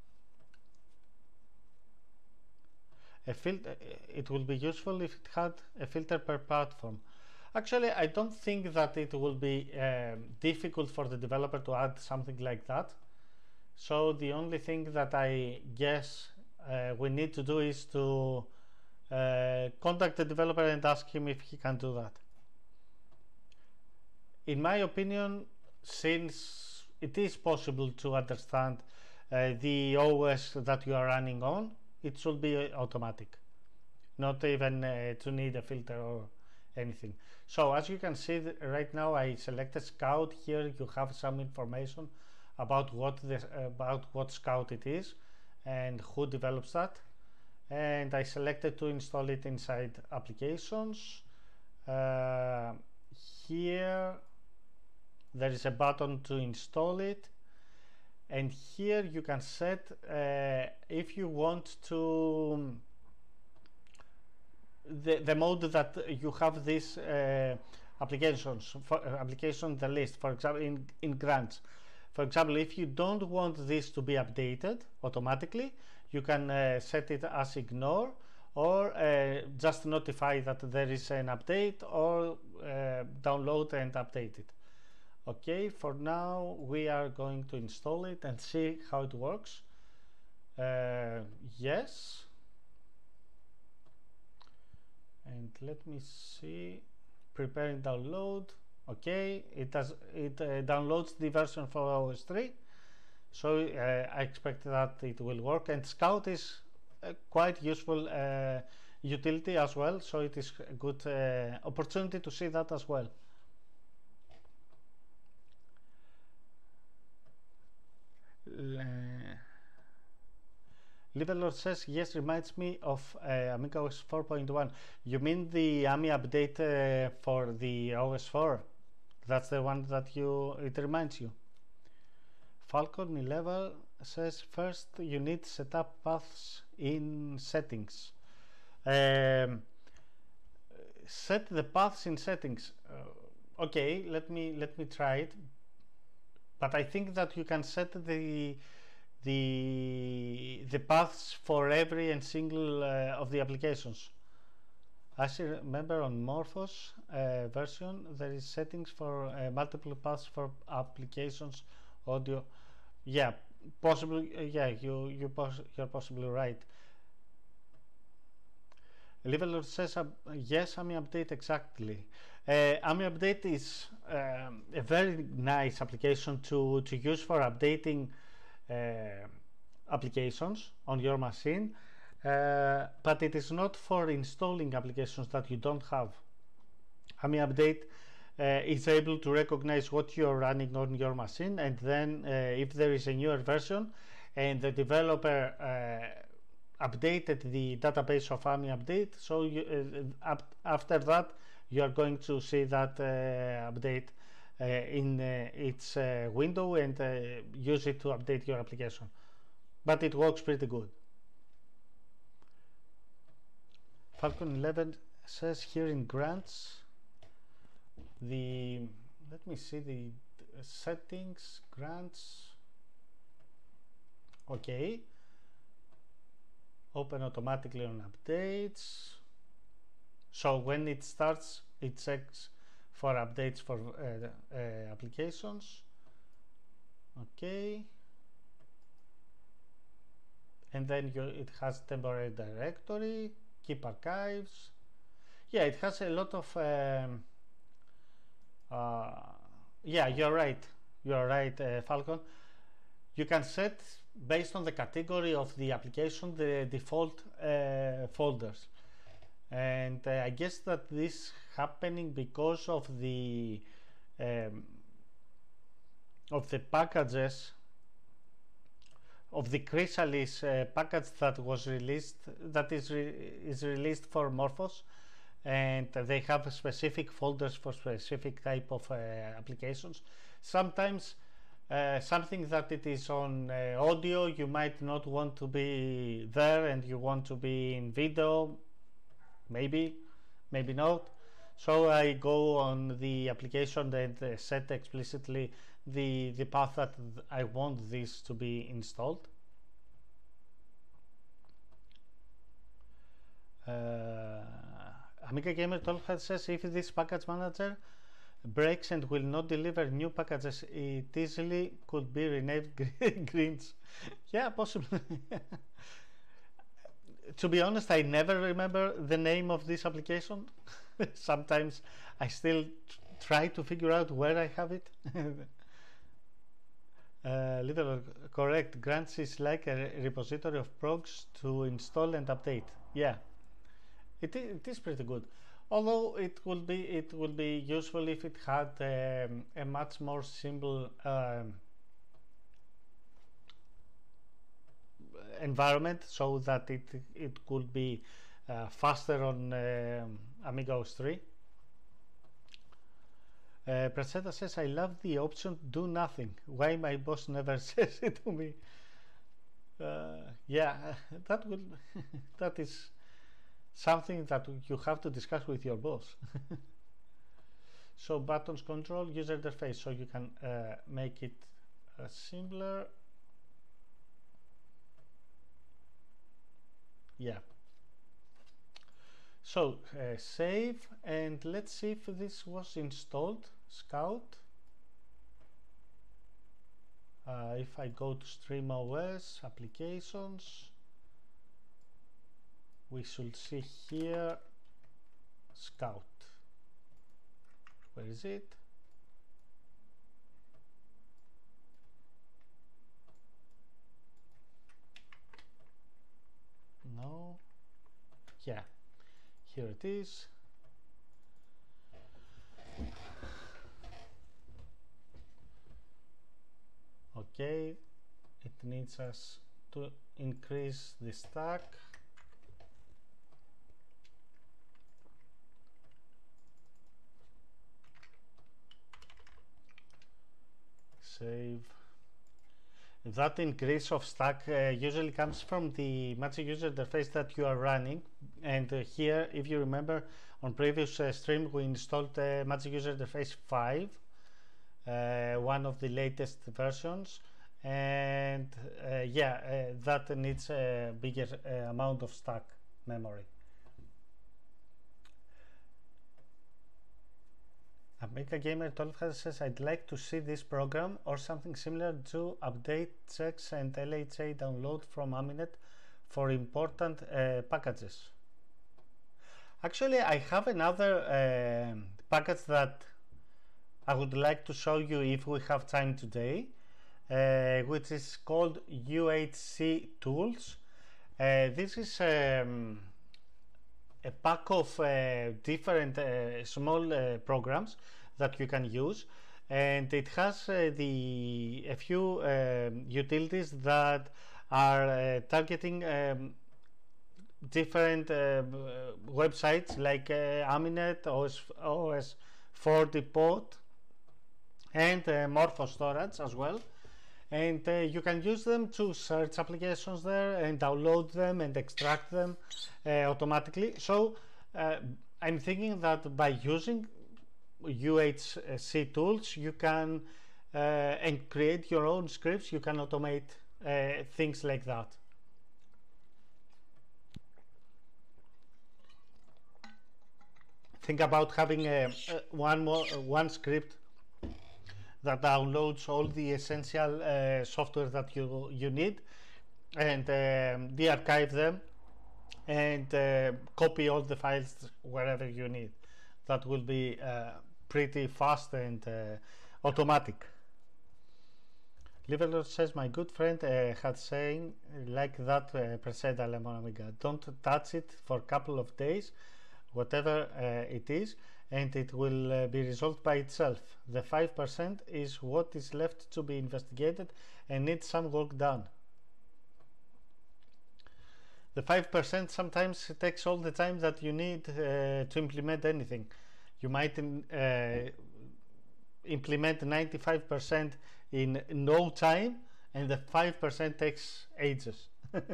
It will be useful if it had a filter per platform. Actually, I don't think that it will be difficult for the developer to add something like that. So the only thing that I guess we need to do is to contact the developer and ask him if he can do that. In my opinion, since it is possible to understand the OS that you are running on, it should be automatic, not even to need a filter or anything. So as you can see right now, I selected Scout. Here you have some information about what Scout it is and who develops that, and I selected to install it inside applications. Here there is a button to install it, and here you can set if you want to the mode that you have this applications the list, for example in grants. For example, if you don't want this to be updated automatically, you can set it as ignore, or just notify that there is an update, or download and update it. Okay, for now we are going to install it and see how it works. Yes, and let me see, preparing download. Okay, it downloads the version for OS 3, so I expect that it will work. And Scout is quite useful utility as well, so it is a good opportunity to see that as well. Livelord says, yes, reminds me of AmigaOS 4.1. You mean the AMI update for the OS 4? That's the one that it reminds you. Falcon 11 says, first you need setup paths in settings. Set the paths in settings. Okay, let me try it. But I think that you can set the paths for every and single of the applications. As you remember, on Morphos version, there is settings for multiple paths for applications, audio. Yeah, possibly. Yeah, you're possibly right. Livelord says, yes, AMI update, exactly. AMI update is a very nice application to use for updating applications on your machine, but it is not for installing applications that you don't have. AMI update is able to recognize what you are running on your machine, and then if there is a newer version and the developer updated the database of AMI update, so after that you are going to see that update in its window and use it to update your application. But it works pretty good. Falcon 11 says here in grants, let me see the settings, grants. Okay, open automatically on updates. So when it starts, it checks for updates for applications. Okay, and then it has temporary directory, keep archives. Yeah, it has a lot of yeah, you're right, Falcon. You can set, based on the category of the application, the default folders. And I guess that this happening because of the packages of the Chrysalis package that was released, that is released for Morphos, and they have specific folders for specific type of applications. Sometimes something that it is on audio, you might not want to be there, and you want to be in video, maybe not. So I go on the application and set explicitly the path that I want this to be installed. Amiga Gamer Tolhead says, if this package manager breaks and will not deliver new packages, it easily could be renamed Grinch. Yeah, possibly. to be honest, I never remember the name of this application. Sometimes I still try to figure out where I have it. Little correct. Grants is like a repository of progs to install and update. Yeah, it is pretty good. Although it will be useful if it had a much more simple environment, so that it could be faster on AmigaOS 3. Praseta says, I love the option do nothing. Why my boss never says it to me? Yeah, that is something that you have to discuss with your boss. So buttons control user interface, so you can make it simpler. Yeah. So save, and let's see if this was installed. Scout. If I go to StreamOS applications, we should see here Scout. Where is it? No. Yeah, here it is. Okay, it needs us to increase the stack. Save. That increase of stack usually comes from the Magic User Interface that you are running, and here, if you remember, on previous stream we installed Magic User Interface 5, one of the latest versions, and that needs a bigger amount of stack memory. Amiga Gamer 12 says, I'd like to see this program or something similar to update checks and LHA download from Aminet for important packages. Actually, I have another package that I would like to show you if we have time today, which is called UHC Tools. This is a pack of different small programs that you can use, and it has a few utilities that are targeting different websites like Aminet, OS 4 Depot, and Morpho storage as well. And you can use them to search applications there and download them and extract them automatically. So I'm thinking that by using UHC tools, you can and create your own scripts. You can automate things like that. Think about having one script that downloads all the essential software that you need, and de-archive them and copy all the files wherever you need. That will be pretty fast and automatic. Liverlord says, my good friend had saying like that Preseda Lemon Amiga, don't touch it for a couple of days, whatever it is, and it will be resolved by itself. The 5% is what is left to be investigated and needs some work done. The 5% sometimes takes all the time that you need to implement anything. You might implement 95% in no time, and the 5% takes ages.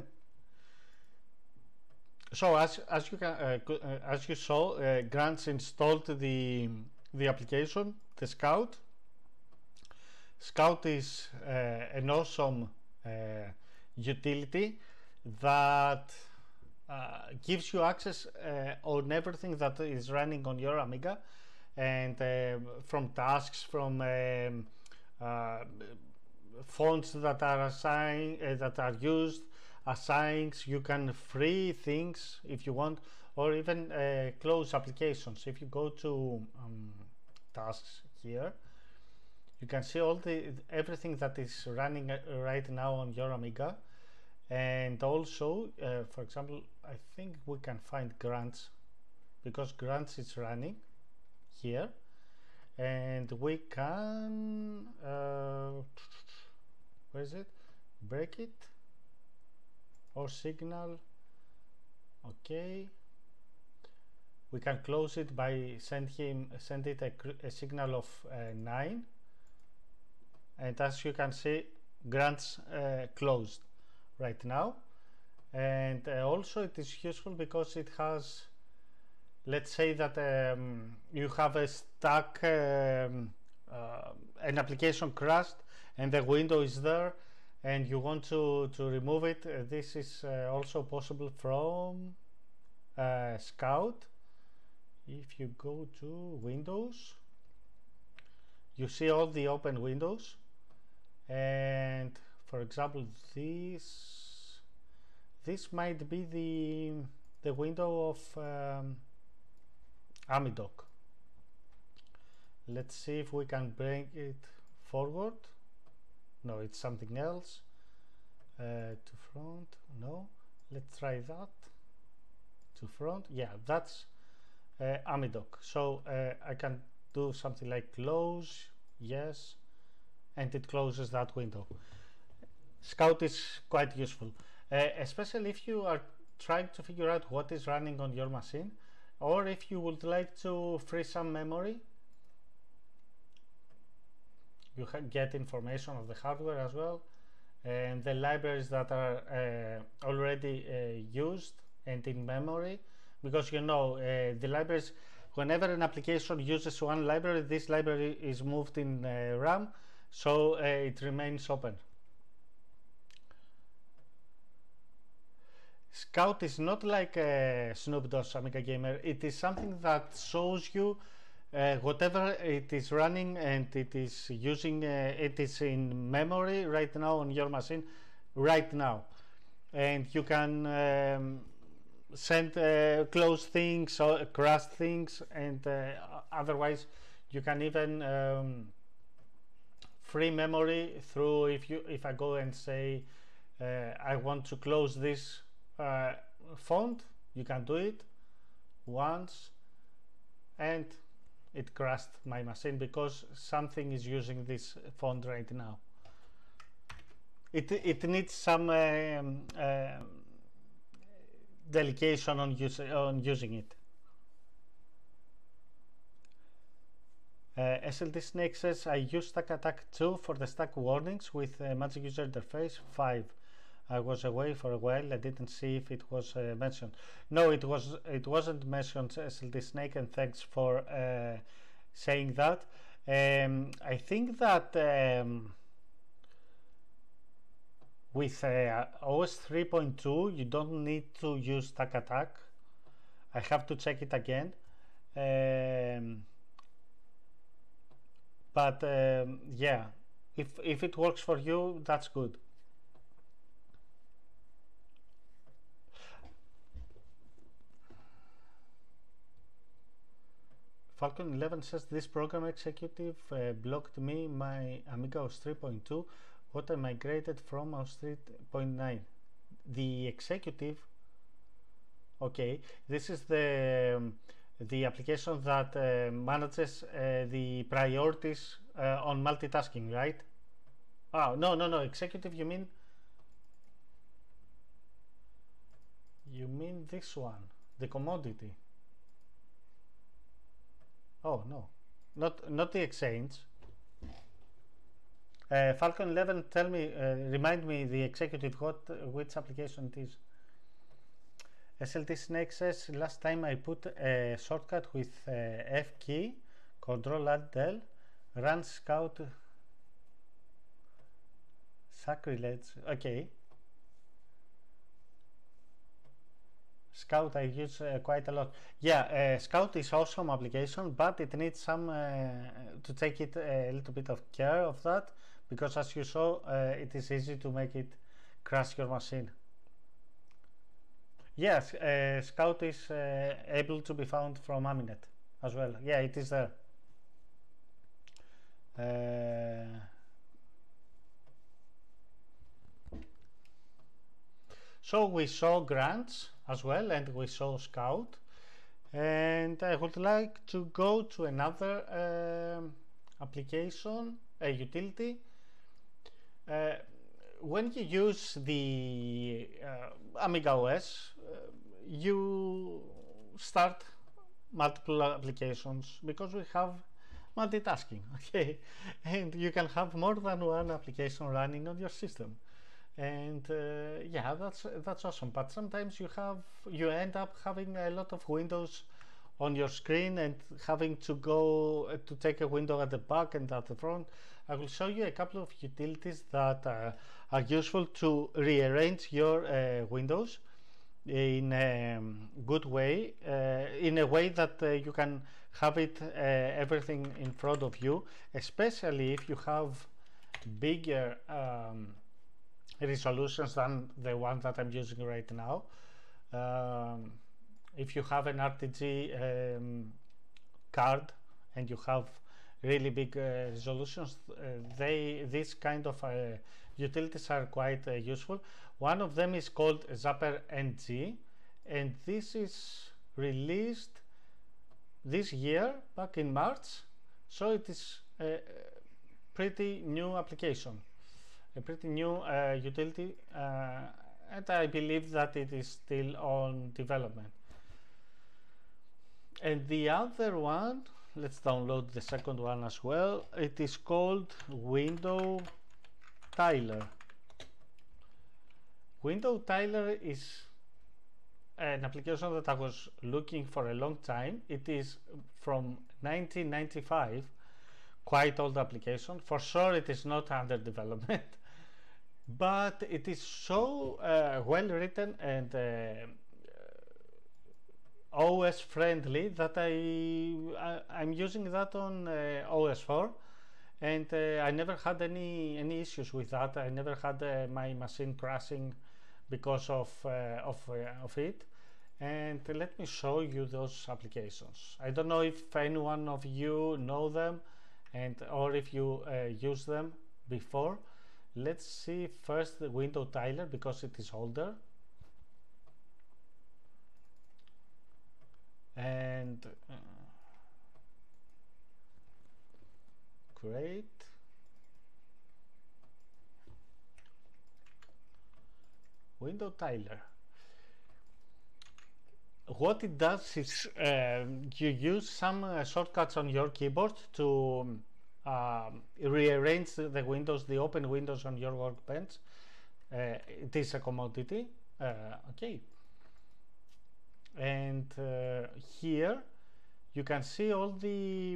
So as you saw, Grants installed the application, the Scout. Scout is an awesome utility that gives you access on everything that is running on your Amiga, and from tasks, from fonts that are assigned, that are used, assigns, you can free things if you want, or even close applications. If you go to tasks here, you can see everything that is running right now on your Amiga. And also, for example, I think we can find grants, because grants is running here, and we can where is it, break it or signal. Okay, we can close it by send it a signal of 9, and as you can see, grants closed right now. And also it is useful because it has, let's say that you have a stack, an application crashed and the window is there and you want to remove it. This is also possible from Scout. If you go to Windows, you see all the open windows, and for example this might be the window of Amidoc. Let's see if we can bring it forward. No, it's something else. To front, no. Let's try that. To front, yeah, that's Amidoc. So I can do something like close, yes, and it closes that window. Scout is quite useful, especially if you are trying to figure out what is running on your machine, or if you would like to free some memory. You get information of the hardware as well, and the libraries that are already used and in memory, because you know the libraries, whenever an application uses one library, this library is moved in RAM, so it remains open. Scout is not like Snoop Dogg's Amiga Gamer. It is something that shows you whatever it is running, and it is using it is in memory right now on your machine right now, and you can send close things or crash things, and otherwise you can even free memory through, if I go and say I want to close this font, you can do it once and it crashed my machine because something is using this font right now. It needs some delegation on using it. SLD Snake says, I use Stack Attack 2 for the stack warnings with Magic User Interface 5. I was away for a while. I didn't see if it was mentioned. No, it wasn't mentioned, SLD Snake, and thanks for saying that. I think that with OS 3.2 you don't need to use Stack Attack. I have to check it again. But yeah, if it works for you, that's good. Falcon 11 says, this program executive blocked me my AmigaOS 3.2 what I migrated from OS 3.9. The executive, okay, this is the application that manages the priorities on multitasking, right? Oh, no, executive, you mean this one, the commodity. Oh no, not the exchange. Falcon 11, tell me, remind me the executive, which application it is. SLT Snake says, last time I put a shortcut with F key, Control Alt Del, run Scout. Sacrilege, okay. Scout I use quite a lot. Yeah, Scout is awesome application, but it needs some to take it a little bit of care of that, because as you saw, it is easy to make it crash your machine. Yes, Scout is able to be found from Aminet as well. Yeah, it is there. So we saw grants as well, and we saw Scout, and I would like to go to another application, a utility. When you use the AmigaOS, you start multiple applications because we have multitasking, okay? And you can have more than one application running on your system. And yeah, that's awesome. But sometimes you end up having a lot of windows on your screen and having to go to take a window at the back and at the front. I will show you a couple of utilities that are useful to rearrange your windows in a good way, in a way that you can have it everything in front of you, especially if you have bigger resolutions than the one that I'm using right now. If you have an RTG card and you have really big resolutions, these kind of utilities are quite useful. One of them is called Zapper NG, and this is released this year, back in March, so it is a pretty new application, a pretty new utility, and I believe that it is still on development. And the other one, let's download the second one as well. It is called Window Tiler. Window Tiler is an application that I was looking for a long time. It is from 1995, quite old application. For sure it is not under development, but it is so well written and OS friendly that I'm using that on OS 4, and I never had any issues with that. I never had my machine crashing because of it. And let me show you those applications. I don't know if any one of you know them or if you use them before. Let's see first the Window Tiler because it is older. And great. Window Tiler. What it does is you use some shortcuts on your keyboard to rearrange the windows, the open windows on your workbench. It is a commodity. Okay. And here you can see all the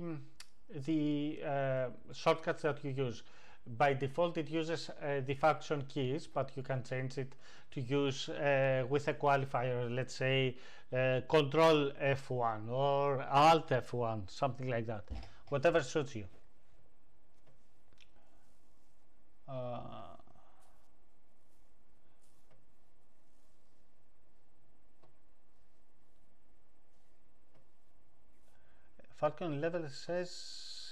shortcuts that you use. By default it uses the function keys, but you can change it to use with a qualifier, let's say Control F1 or Alt F1, something like that, whatever suits you. Falcon level says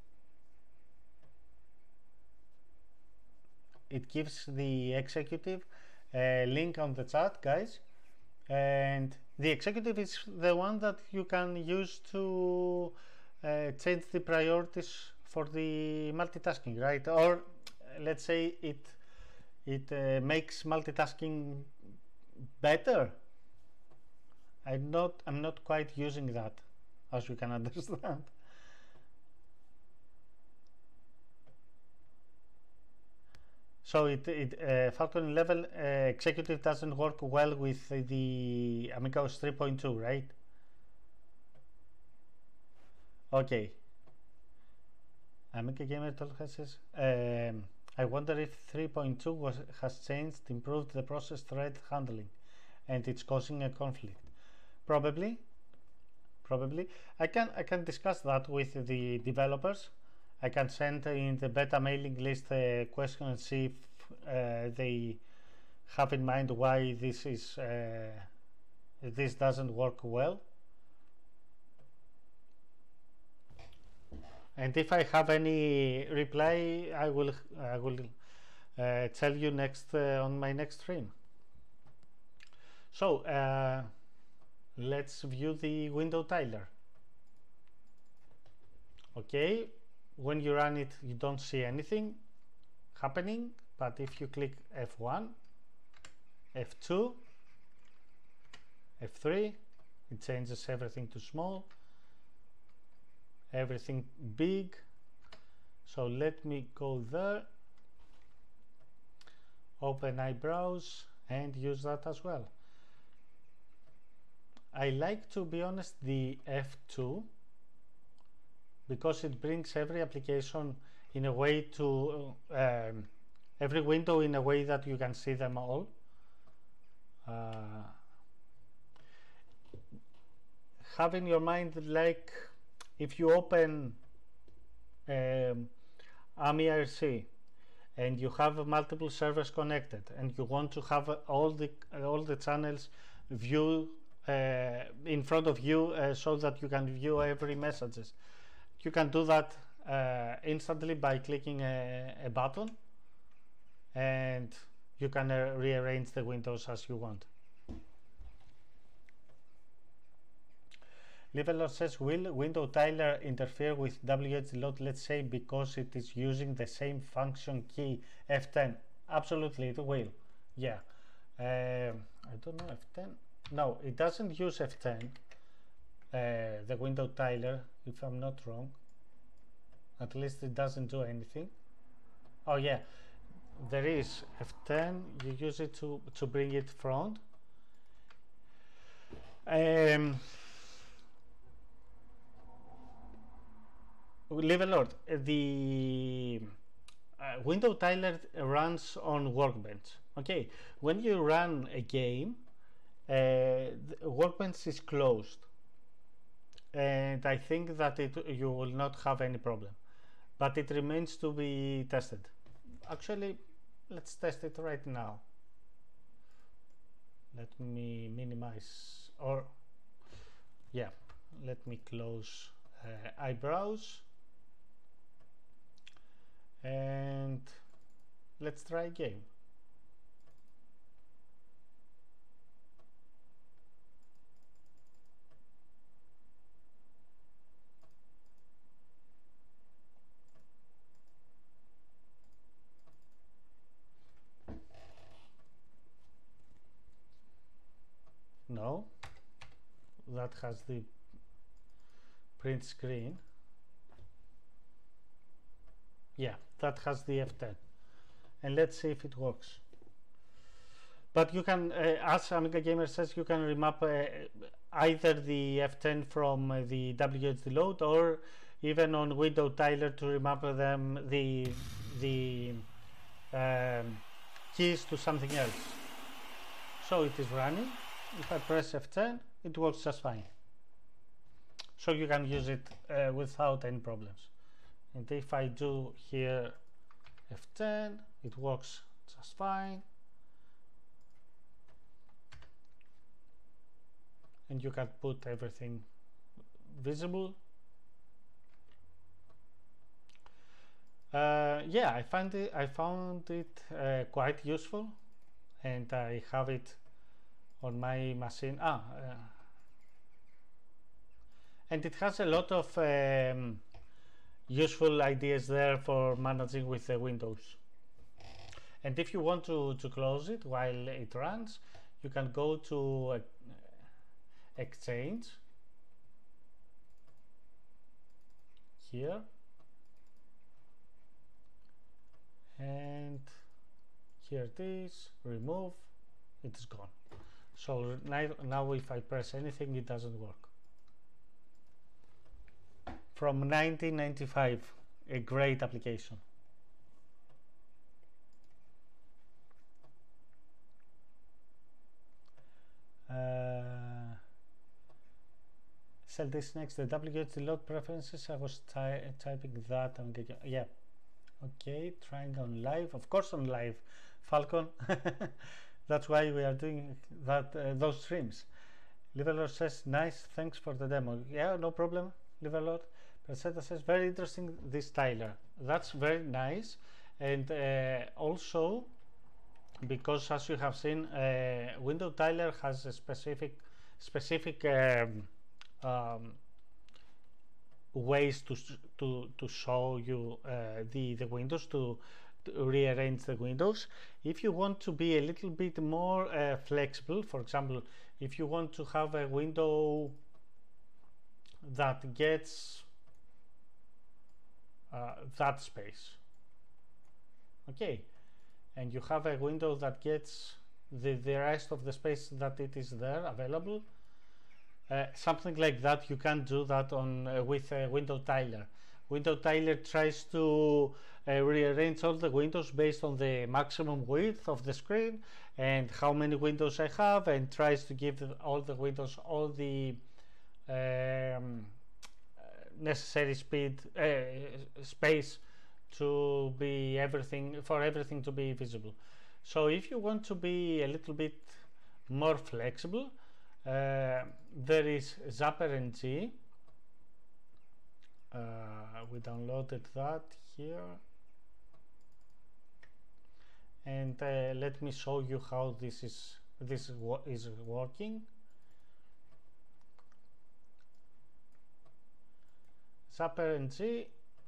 it gives the executive a link on the chat, guys, and the executive is the one that you can use to change the priorities for the multitasking, right? Or let's say it makes multitasking better. I'm not quite using that, as you can understand. So Falcon level executive doesn't work well with the AmigaOS 3.2, right? Okay. Amiga Gamer says, I wonder if 3.2 has changed, improved the process thread handling, and it's causing a conflict. Probably. I can discuss that with the developers. I can send in the beta mailing list a question and see if they have in mind why this is this doesn't work well. And if I have any reply, I will tell you next on my next stream. So let's view the window tiler. Okay, when you run it, you don't see anything happening, but if you click F1, F2, F3, it changes everything to small, everything big. So let me go there, open iBrowse and use that as well. I like, to be honest, the F2 because it brings every application in a way to every window in a way that you can see them all. Have in your mind, like if you open AmigaOS and you have multiple servers connected and you want to have all the channels view in front of you so that you can view every messages. You can do that instantly by clicking a button, and you can rearrange the windows as you want. Leveler says, will window tiler interfere with WH load, let's say, because it is using the same function key F10? Absolutely, it will. Yeah. I don't know, F10? No, it doesn't use F10, the window tiler, if I'm not wrong. At least it doesn't do anything. Oh yeah, there is F10, you use it to bring it front. Leave a lot. The window tiler runs on Workbench. Okay, when you run a game, the Workbench is closed, and I think that you will not have any problem, but it remains to be tested. Actually, let's test it right now. Let me minimize, or yeah, let me close iBrowse, and let's try a game. No, that has the print screen. Yeah, that has the F10, and let's see if it works. But you can, as Amiga Gamer says, you can remap either the F10 from the WHD load, or even on window tiler to remap them the keys to something else. So it is running. If I press F10, it works just fine. So you can use it without any problems. And if I do here F10, it works just fine. And you can put everything visible. Yeah, I found it quite useful, and I have it on my machine. And it has a lot of useful ideas there for managing with the windows. And if you want to close it while it runs, you can go to Exchange here, and here it is, remove, it is gone. So now if I press anything, it doesn't work. From 1995, a great application. Sell this next, the WHD load preferences. I was typing that. Yeah, okay, trying on live, of course on live, Falcon. That's why we are doing that, those streams. Livelord says, nice, thanks for the demo. Yeah, no problem, Livelord. Presetta says, very interesting, this tiler. That's very nice. And also, because as you have seen, window tiler has a specific ways to show you the windows, to rearrange the windows. If you want to be a little bit more flexible, for example, if you want to have a window that gets that space, okay, and you have a window that gets the rest of the space that it is there available, something like that, you can do that on with window tiler. Window tiler tries to rearrange all the windows based on the maximum width of the screen and how many windows I have, and tries to give all the windows all the necessary space to be everything to be visible. So if you want to be a little bit more flexible, there is Zapper NG. We downloaded that here, and let me show you how this is working. Zapper NG,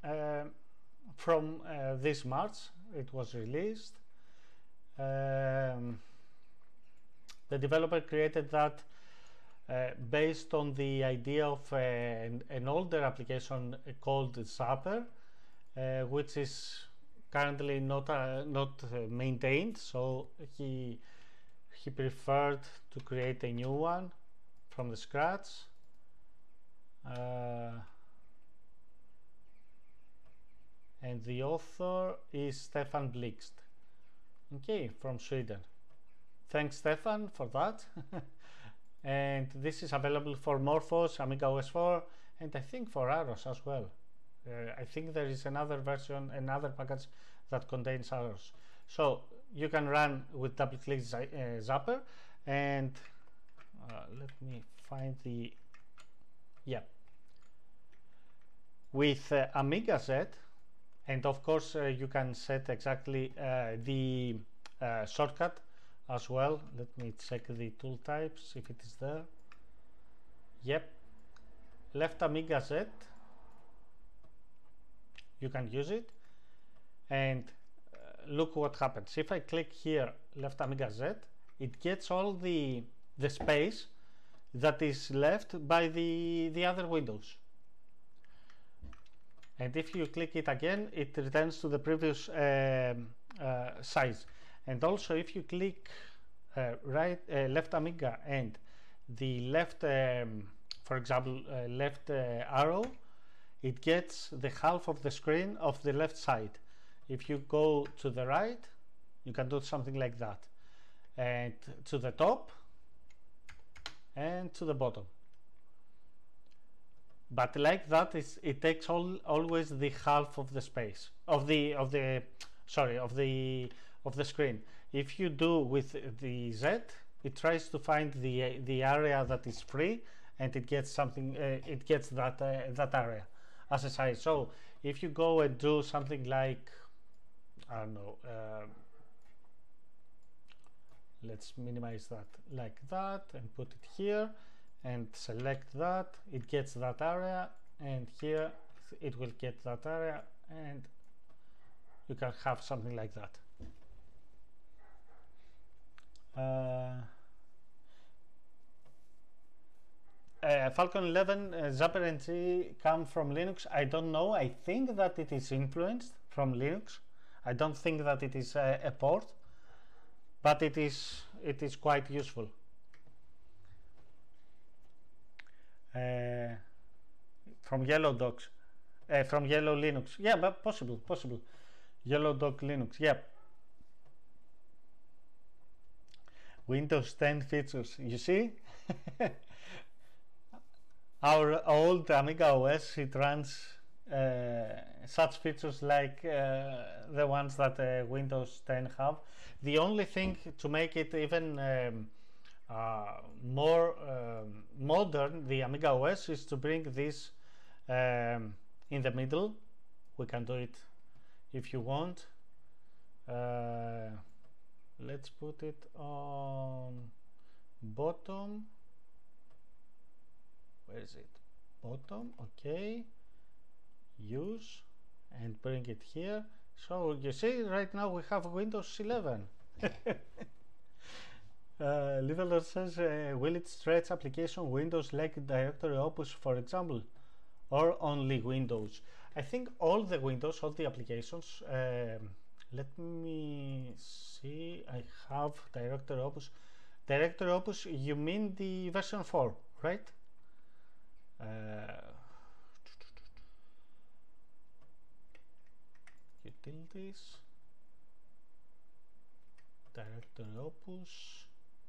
from this March it was released. The developer created that based on the idea of an older application called Zapper, which is currently not maintained, so he preferred to create a new one from the scratch. And the author is Stefan Blixt, okay, from Sweden. Thanks, Stefan, for that. And this is available for Morphos, AmigaOS 4, and I think for Aros as well. I think there is another version, another package that contains Aros. So you can run with double-click Zapper, and let me find the, yeah, with AmigaZ, and of course you can set exactly the shortcut as well. Let me check the tool types if it is there. Yep, left AmigaZ, you can use it, and look what happens. If I click here left AmigaZ, it gets all the space that is left by the other windows. And if you click it again, it returns to the previous size. And also if you click left Amiga and the left, for example, left arrow, it gets the half of the screen of the left side. If you go to the right, you can do something like that, and to the top and to the bottom. But like that, it takes always the half of the space of the screen. If you do with the Z, it tries to find the area that is free, and it gets something. It gets that area as a size. So if you go and do something like, I don't know, let's minimize that like that and put it here and select that, it gets that area, and here it will get that area, and you can have something like that. Falcon 11 Zapper NG come from Linux. I don't know. I think that it is influenced from Linux. I don't think that it is a port, but it is quite useful. From Yellow Dogs, from Yellow Linux. Yeah, but possible. Yellow Dog Linux. Yeah. Windows 10 features. You see, our old AmigaOS, it runs such features like the ones that Windows 10 have. The only thing to make it even more modern, the AmigaOS, is to bring this in the middle. We can do it if you want. Let's put it on bottom. Where is it? Bottom. Okay, use and bring it here. So you see, right now we have Windows 11. Leveler says, will it stretch application Windows like directory Opus, for example, or only Windows? I think all the Windows, all the applications. Let me see. I have directory Opus. Directory Opus, you mean the version 4, right? Utilities, directory Opus.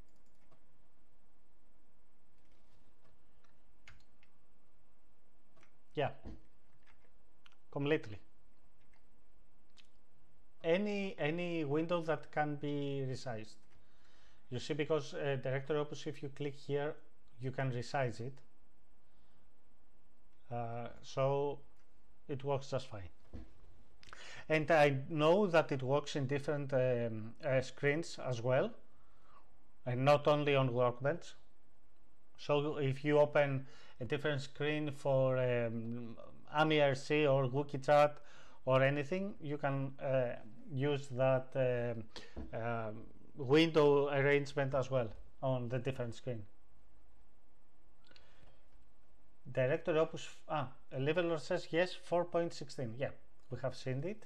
Yeah, completely. Any window that can be resized. You see, because directory Opus, if you click here, you can resize it. So it works just fine. And I know that it works in different screens as well, and not only on Workbench. So if you open a different screen for AmiRC or WikiChat or anything, you can use that window arrangement as well on the different screen. Directory Opus, Leveler says yes, 4.16. Yeah, we have seen it.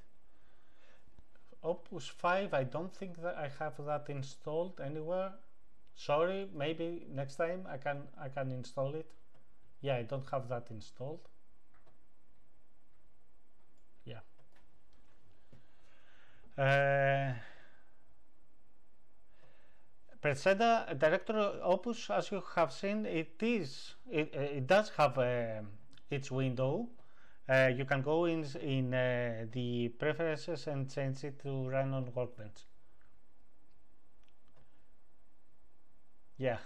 Opus 5, I don't think that I have that installed anywhere. Sorry, maybe next time I can install it. Yeah, I don't have that installed. Yeah. Preseda Directory Opus, as you have seen, it does have its window. You can go in the preferences and change it to run on Workbench. Yeah.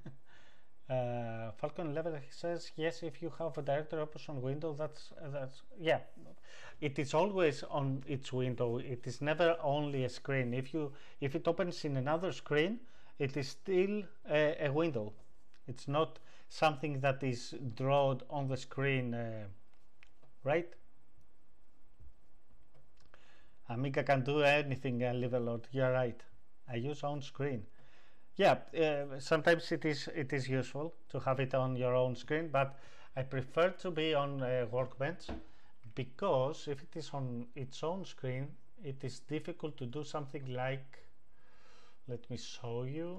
Falcon 11 says yes, if you have a directory Opus on window, that's yeah, it is always on its window. It is never only a screen. If it opens in another screen, it is still a window. It's not something that is drawn on the screen, right? Amiga can do anything, Liverlord. You're right. I use on screen. Yeah, sometimes it is useful to have it on your own screen, but I prefer to be on Workbench, because if it is on its own screen, it is difficult to do something like, let me show you.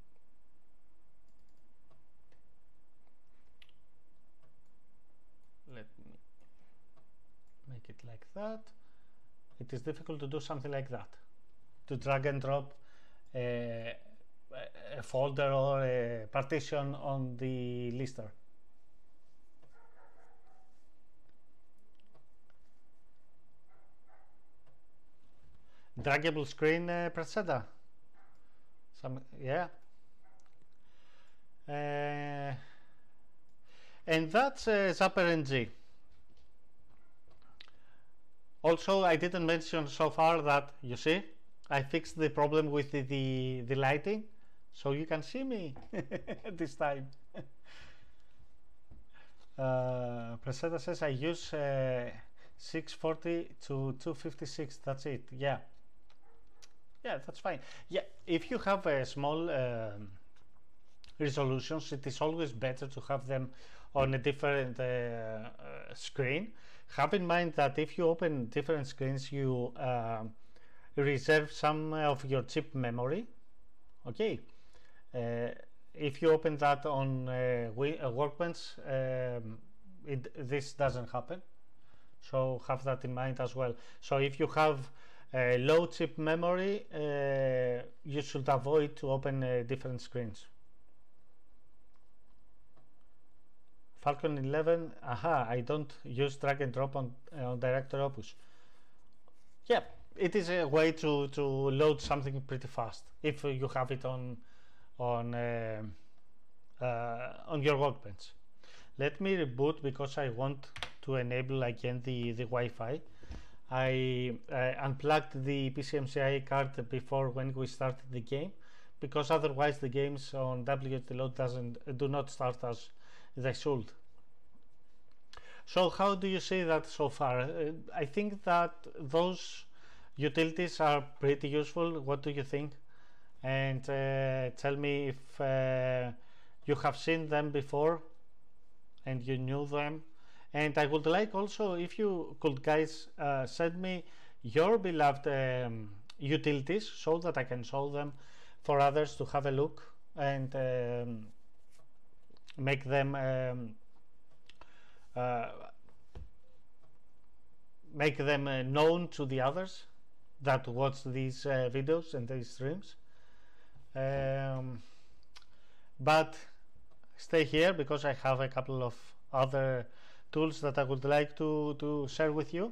Let me make it like that. It is difficult to do something like that, to drag and drop a folder or a partition on the lister. Draggable screen, Preseda. Yeah. And that's Zapper NG. Also, I didn't mention so far that, you see, I fixed the problem with the lighting, so you can see me this time. Preseda says I use 640 to 256. That's it. Yeah. Yeah, that's fine. Yeah, if you have small resolutions, it is always better to have them on a different screen. Have in mind that if you open different screens, you reserve some of your chip memory. Okay. If you open that on Workbench, this doesn't happen. So have that in mind as well. So if you have low chip memory, you should avoid to open different screens. Falcon 11, I don't use drag and drop on Directory Opus. Yeah, it is a way to load something pretty fast if you have it on on your workbench. Let me reboot because I want to enable again the Wi-Fi. I unplugged the PCMCI card before when we started the game, because otherwise the games on WHDLoad do not start as they should. So how do you see that so far? I think that those utilities are pretty useful. What do you think? And tell me if you have seen them before and you knew them. And I would like also if you could guys send me your beloved utilities so that I can show them for others to have a look and make them known to the others that watch these videos and these streams. But stay here because I have a couple of other tools that I would like to share with you.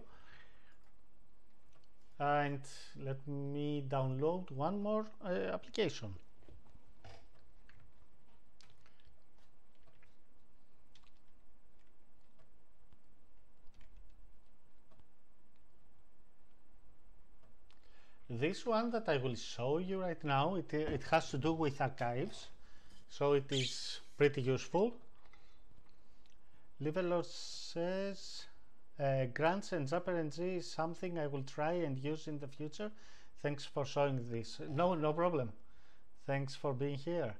And let me download one more application. This one that I will show you right now, it has to do with archives, so it is pretty useful. Livelord says grants and Zapper NG is something I will try and use in the future. Thanks for showing this. No problem. Thanks for being here.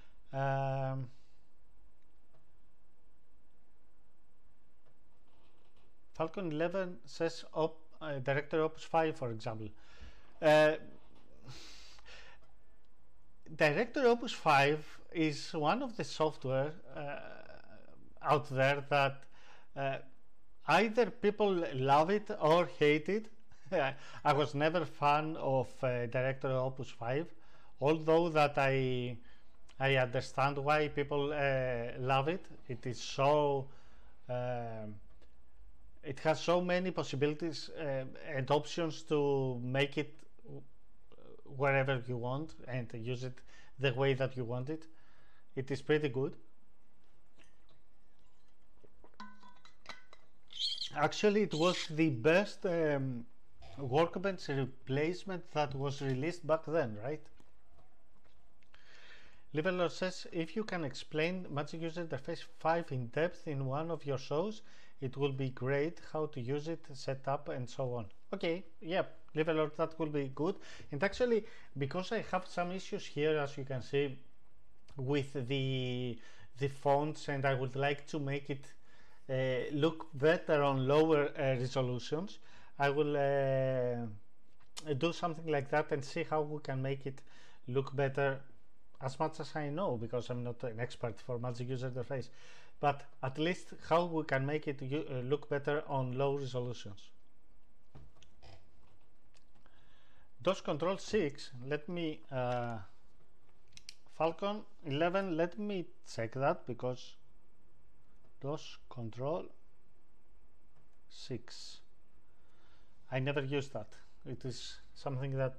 Falcon 11 says Director Opus 5, for example. Director Opus 5 is one of the software out there that either people love it or hate it. I was never a fan of Director Opus 5, although that I understand why people love it. It is so it has so many possibilities and options to make it wherever you want and use it the way that you want it. It is pretty good. Actually, it was the best workbench replacement that was released back then, right? Livelord says, if you can explain Magic User Interface 5 in depth in one of your shows, it will be great how to use it, set up, and so on. Okay, yeah, Livelord, that will be good. And actually, because I have some issues here, as you can see, with the fonts, and I would like to make it look better on lower resolutions, I will do something like that and see how we can make it look better, as much as I know, because I'm not an expert for Magic User Interface, but at least how we can make it look better on low resolutions. DOS Control 6, let me Falcon 11, let me check that, because DOS Control 6, I never used that. It is something that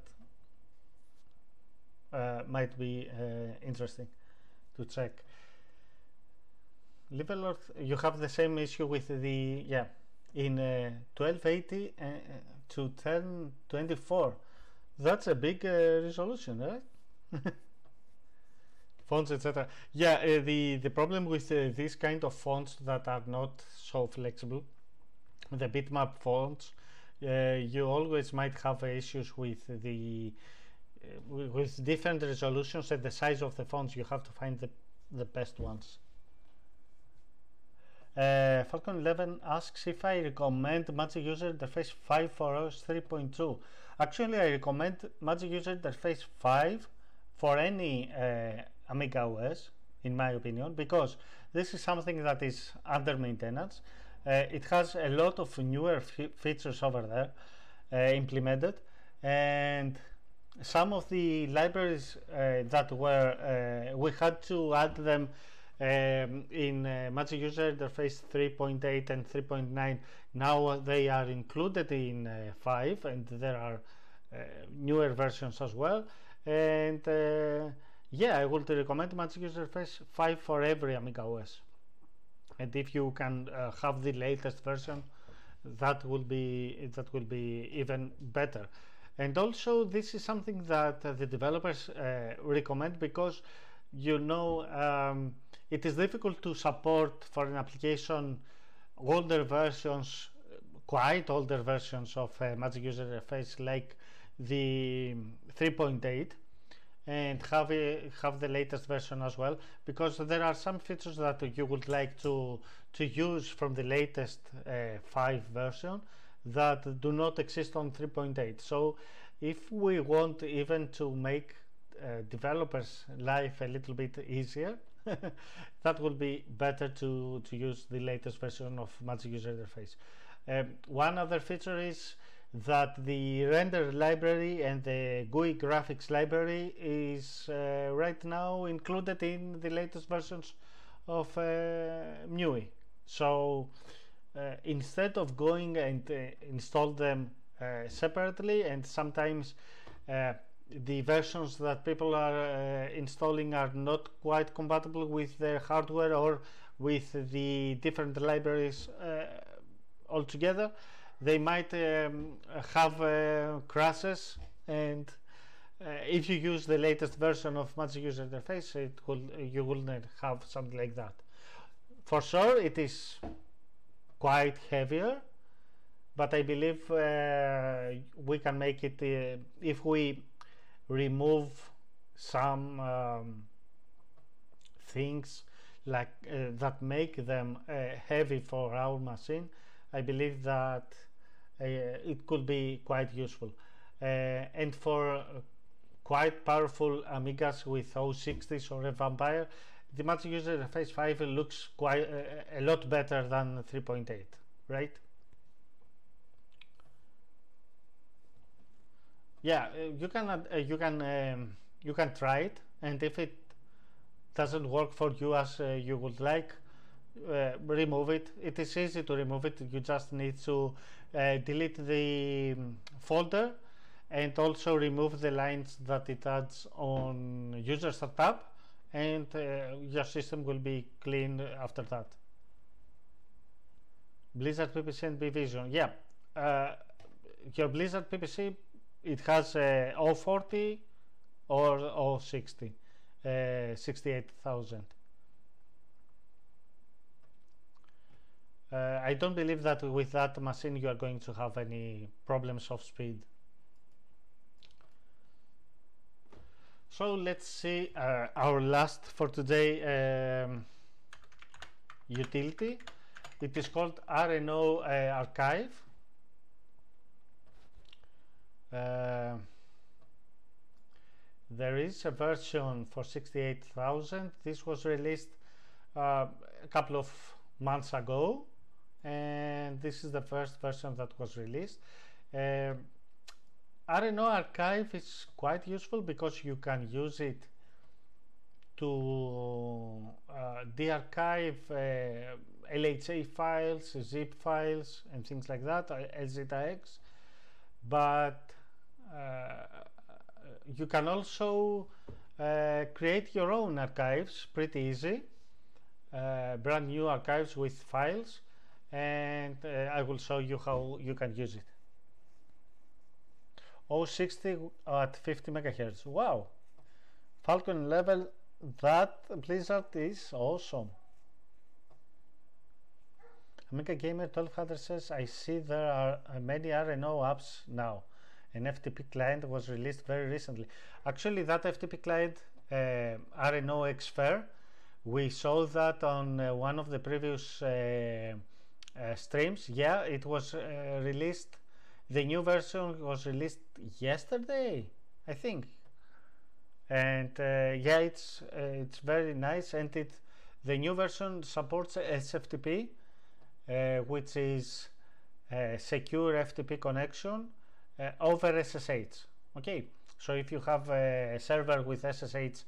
might be interesting to check. Livelord, you have the same issue with the, yeah, in 1280 to 1024. That's a big resolution, right? Fonts, etc. Yeah, the problem with these kind of fonts that are not so flexible, the bitmap fonts, you always might have issues with the with different resolutions and the size of the fonts. You have to find the best ones. Falcon 11 asks if I recommend Magic User Interface 5 for OS 3.2. Actually, I recommend Magic User Interface 5 for any AmigaOS, in my opinion, because this is something that is under maintenance. It has a lot of newer features over there implemented, and some of the libraries that were we had to add them in Magic User Interface 3.8 and 3.9. Now they are included in 5, and there are newer versions as well. And yeah, I would recommend Magic User Interface 5 for every AmigaOS. And if you can have the latest version, that will be even better. And also, this is something that the developers recommend, because it is difficult to support for an application older versions, quite older versions of Magic User Interface, like the 3.8, and have the latest version as well, because there are some features that you would like to use from the latest 5 version that do not exist on 3.8. So if we want even to make developers' life a little bit easier, that will be better to use the latest version of Magic User Interface. One other feature is that the render library and the GUI graphics library is right now included in the latest versions of MIUI. So instead of going and install them separately, and sometimes the versions that people are installing are not quite compatible with their hardware or with the different libraries altogether, they might have crashes, and if you use the latest version of Magic User Interface, you will not have something like that. For sure, it is quite heavier, but I believe we can make it if we remove some things like that make them heavy for our machine. I believe that it could be quite useful, and for quite powerful Amigas with 060s or a Vampire, the Magic User Interface 5 looks quite a lot better than 3.8, right? Yeah, you can try it, and if it doesn't work for you as you would like, remove it. It is easy to remove it. You just need to delete the folder, and also remove the lines that it adds on user startup, and your system will be clean after that. Blizzard PPC and BVision, yeah, your Blizzard PPC, it has 040 or 060, 68,000. I don't believe that with that machine you are going to have any problems of speed. So let's see our last for today utility. It is called RNO Archive. There is a version for 68,000. This was released a couple of months ago, and this is the first version that was released. RNO Archive is quite useful because you can use it to de-archive LHA files, zip files, and things like that, LZAX. But you can also create your own archives pretty easy, brand new archives with files, and I will show you how you can use it. 060 at 50 megahertz. Wow, Falcon level, that Blizzard is awesome. Amiga Gamer 1200 says, I see there are many RNO apps now. An FTP client was released very recently. Actually, that FTP client, RNO Xfer, we saw that on one of the previous streams. Yeah, it was released. The new version was released yesterday, I think. And yeah, it's very nice, and the new version supports SFTP, which is secure FTP connection over SSH. Okay, so if you have a server with SSH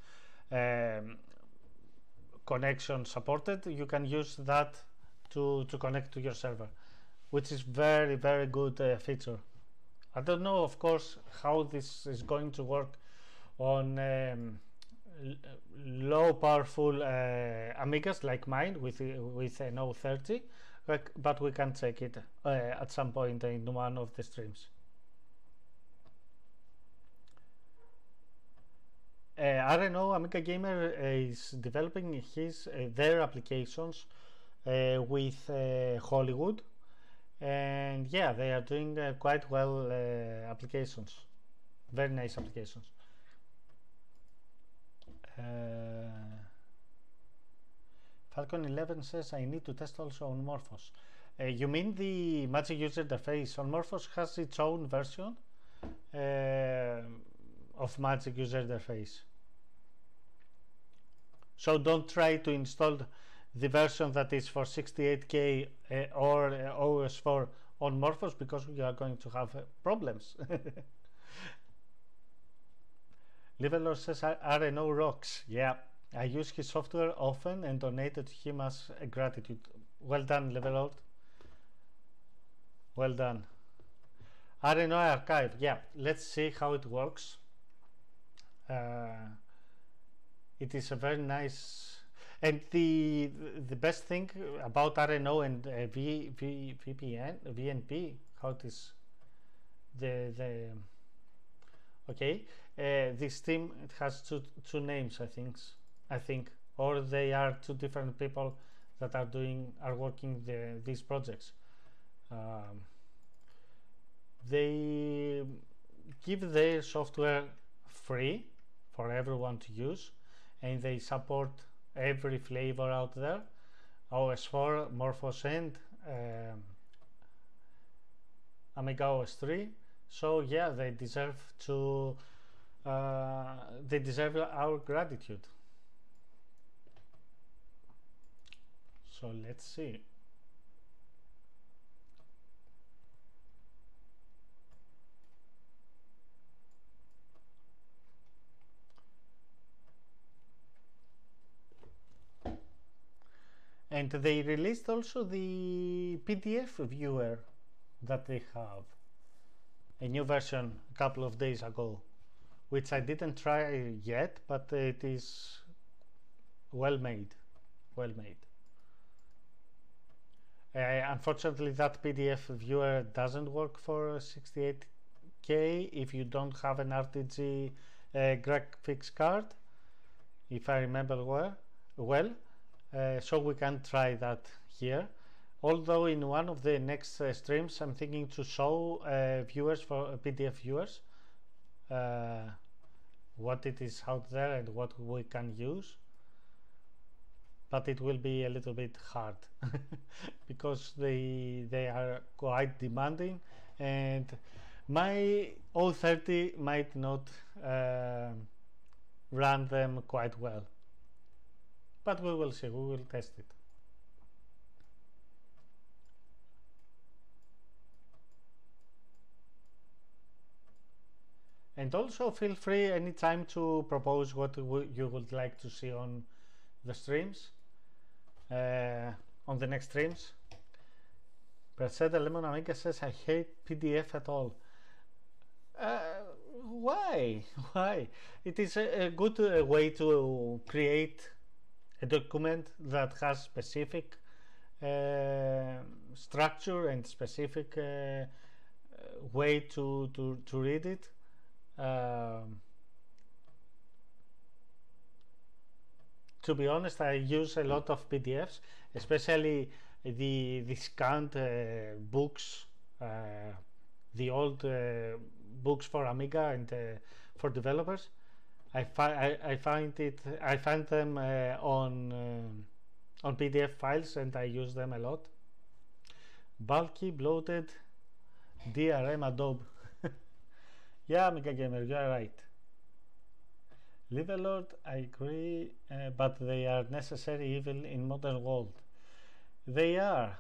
connection supported, you can use that to connect to your server, which is very, very good feature. I don't know, of course, how this is going to work on low powerful Amigas like mine with an O30, but we can check it at some point in one of the streams. RNO Amiga Gamer is developing their applications with Hollywood, and yeah, they are doing quite well applications, very nice applications. Falcon 11 says I need to test also on Morphos. You mean the Magic User Interface? On Morphos has its own version of Magic User Interface. So don't try to install the version that is for 68K or OS4 on Morphos, because you are going to have problems. Livelor says RNO rocks. Yeah, I use his software often and donated to him as a gratitude. Well done, Livelor. Well done. RNO archive. Yeah, let's see how it works. It is a very nice, and the best thing about RNO and VNP, how it is okay, this team, it has two names, I think, or they are two different people that are working these projects. They give their software free for everyone to use, and they support every flavor out there, OS4, Morphos, and AmigaOS 3. So yeah, they deserve our gratitude. So let's see. And they released also the PDF viewer that they have, a new version a couple of days ago, which I didn't try yet, but it is well made. Unfortunately, that PDF viewer doesn't work for 68K if you don't have an RTG graphics card, if I remember well. So we can try that here. Although in one of the next streams I'm thinking to show viewers, for PDF viewers, what it is out there and what we can use, but it will be a little bit hard because they are quite demanding, and my O30 might not run them quite well. But we will see, we will test it. And also feel free anytime to propose what you would like to see on the streams, on the next streams. Perseda Lemon Amiga says, I hate PDF at all. Why? It is a good way to create a document that has specific structure and specific way to read it. To be honest, I use a lot of PDFs, especially the scanned books, the old books for Amiga and for developers. I find them on PDF files, and I use them a lot. Bulky, bloated, DRM Adobe. Yeah, Amiga Gamer, you are right. Livelord, I agree, but they are necessary even in modern world. They are.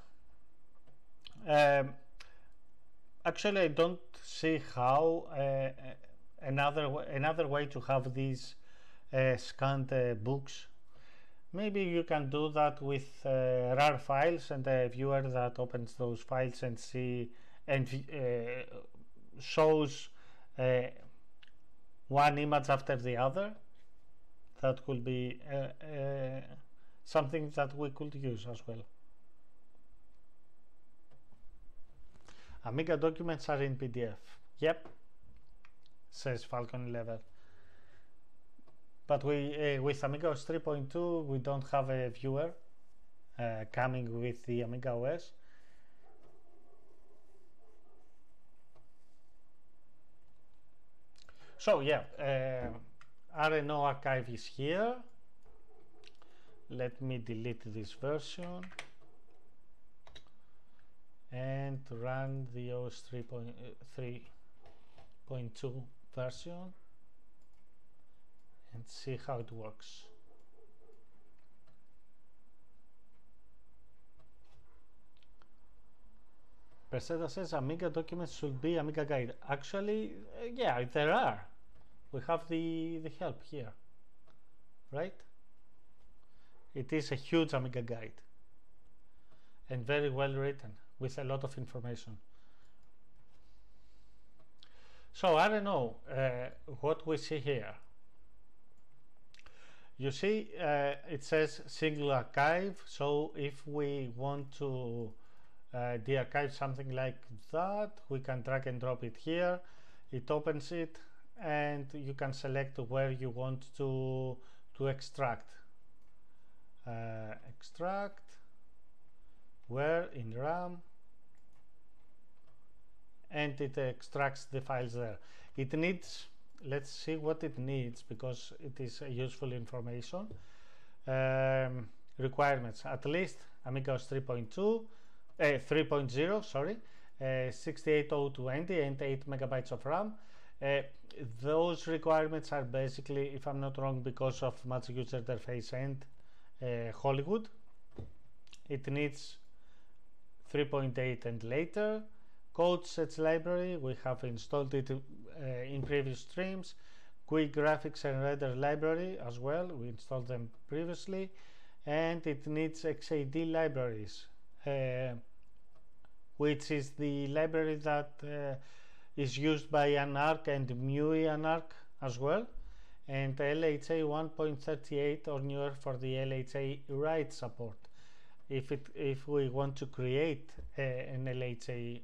Actually, I don't see how another way to have these scanned books. Maybe you can do that with RAR files and a viewer that opens those files and see and shows one image after the other. that could be something that we could use as well. Amiga documents are in PDF. Yep, says Falcon 11. But we with AmigaOS 3.2 we don't have a viewer coming with the AmigaOS. So yeah, RNO archive is here. Let me delete this version and run the OS 3.2 version and see how it works. Perseda says Amiga documents should be Amiga guide. Actually, yeah, there are. We have the help here, right? It is a huge Amiga guide and very well written with a lot of information. So I don't know what we see here. You see it says single archive, so if we want to de-archive something like that, we can drag and drop it here. It opens it and you can select where you want to extract. Extract, where in RAM, and it extracts the files there. It needs, let's see what it needs because it is useful information. Requirements, at least AmigaOS 3.0, sorry, 68020 and 8 megabytes of RAM. Those requirements are basically, if I'm not wrong, because of much user interface and Hollywood. It needs 3.8 and later. Code sets library, we have installed it in previous streams. GUI graphics and render library as well, we installed them previously. And it needs XAD libraries, which is the library that is used by ANARC and MUI ANARC as well, and LHA 1.38 or newer for the LHA write support if we want to create an LHA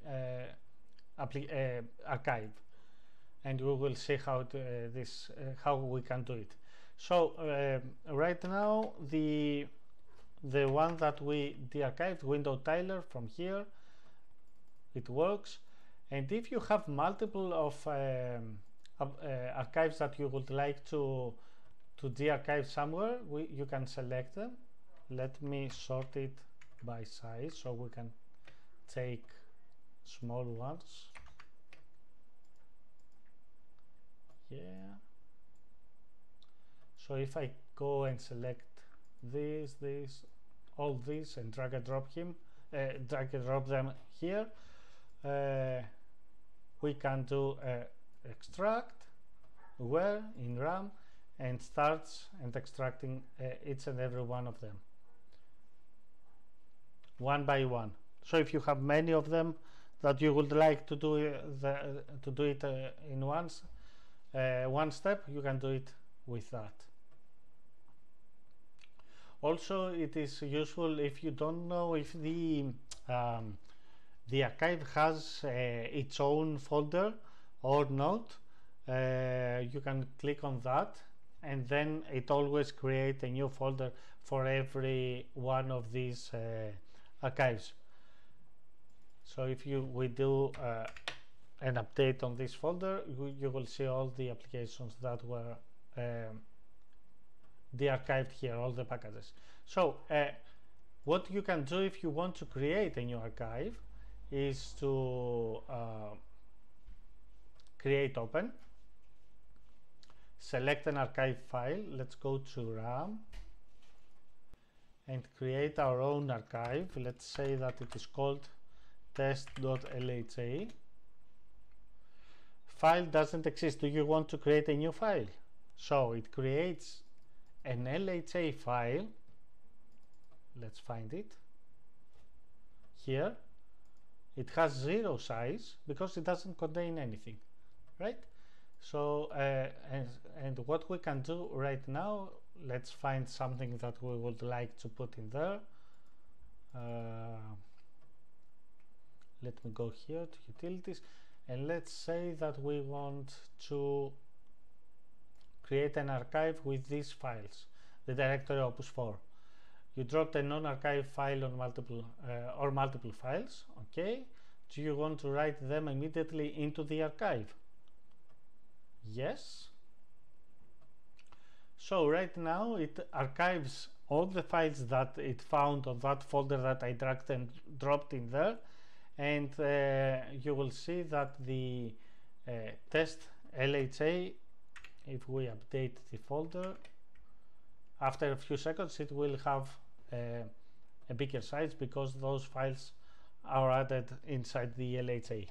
archive, and we will see how how we can do it. So right now the one that we de-archived, window tiler, from here it works. And if you have multiple of archives that you would like to de-archive somewhere, you can select them. Let me sort it by size so we can take small ones. Yeah. So if I go and select this, all these, and drag and drop them here, we can do extract, where in RAM, and starts and extracting each and every one of them one by one. So if you have many of them that you would like to do it in one step, you can do it with that. Also, it is useful if you don't know if the archive has its own folder or not. You can click on that, and then it always creates a new folder for every one of these archives. So if we do an update on this folder, you will see all the applications that were de-archived here, all the packages. So what you can do if you want to create a new archive is to create open, select an archive file. Let's go to RAM and create our own archive. Let's say that it is called test.lha. File doesn't exist. Do you want to create a new file? So it creates an LHA file. Let's find it here. It has 0 size because it doesn't contain anything, right? So and what we can do right now let's find something that we would like to put in there. Let me go here to utilities, and let's say that we want to create an archive with these files, the directory opus4. You dropped a non-archive file on multiple files. Okay, do you want to write them immediately into the archive? Yes. So right now it archives all the files that it found on that folder that I dragged and dropped in there, and you will see that the test LHA, if we update the folder, after a few seconds it will have a bigger size because those files are added inside the LHA.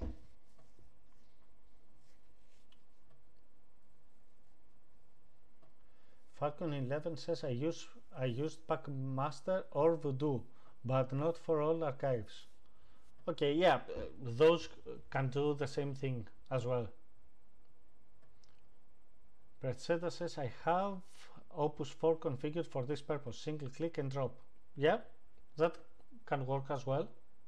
Falcon 11 says I used Packmaster or Voodoo, but not for all archives. Okay, yeah, those can do the same thing as well. Preseda says I have opus4 configured for this purpose. Single click and drop. Yeah, that can work as well.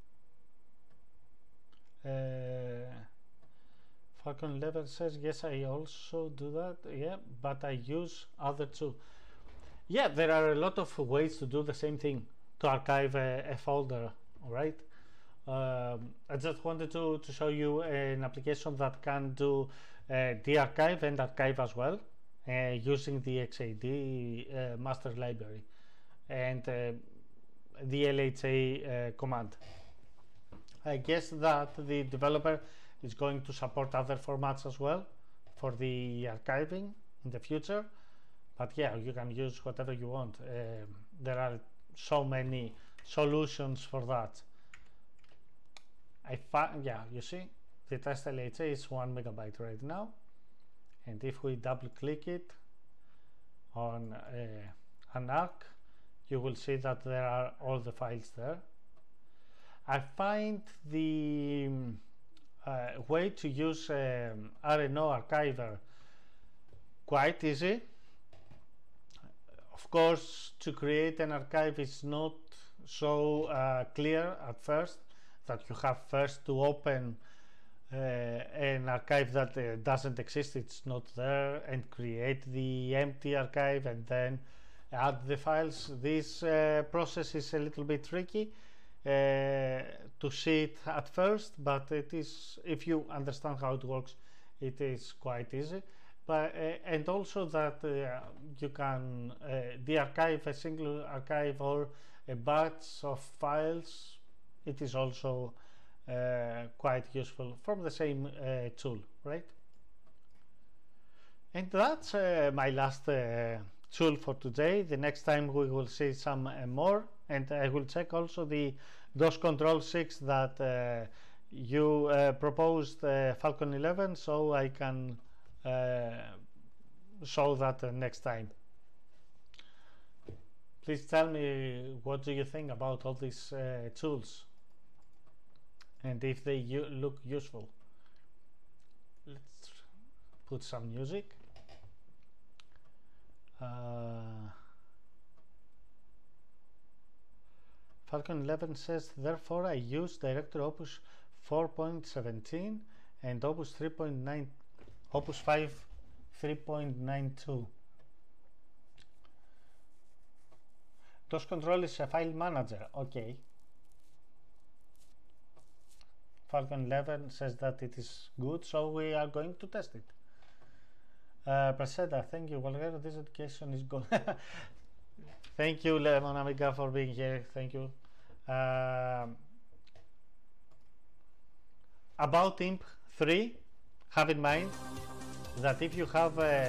Falcon 11 says yes, I also do that. Yeah, but I use other too. Yeah, there are a lot of ways to do the same thing, to archive a folder. All right. I just wanted to show you an application that can do de-archive and archive as well, using the XAD master library and the LHA command. I guess that the developer is going to support other formats as well for the archiving in the future, but yeah, you can use whatever you want. There are so many solutions for that. Yeah, you see, the test LHA is 1 megabyte right now, and if we double click it on an arc, you will see that there are all the files there. I find the way to use RNO archiver quite easy. Of course, to create an archive is not so clear at first, that you have first to open an archive that doesn't exist, it's not there, and create the empty archive and then add the files. This process is a little bit tricky to see it at first, but it is, if you understand how it works, it is quite easy. But and also that you can de-archive a single archive or a batch of files. It is also quite useful from the same tool, right? And that's my last tool for today. The next time we will see some more, and I will check also the DOS Control 6 that you proposed, Falcon 11, so I can show that next time. Please tell me, what do you think about all these tools, and if they look useful. Let's put some music. Falcon 11 says, therefore I use directory opus 4.17 and opus 3.9, opus 5 3.92. DOS Control is a file manager. Okay. Falcon 11 says that it is good, so we are going to test it. Preseda, thank you. Well, this education is good. Thank you, Lemon Amiga, for being here. Thank you. About IMP 3, have in mind that if you have let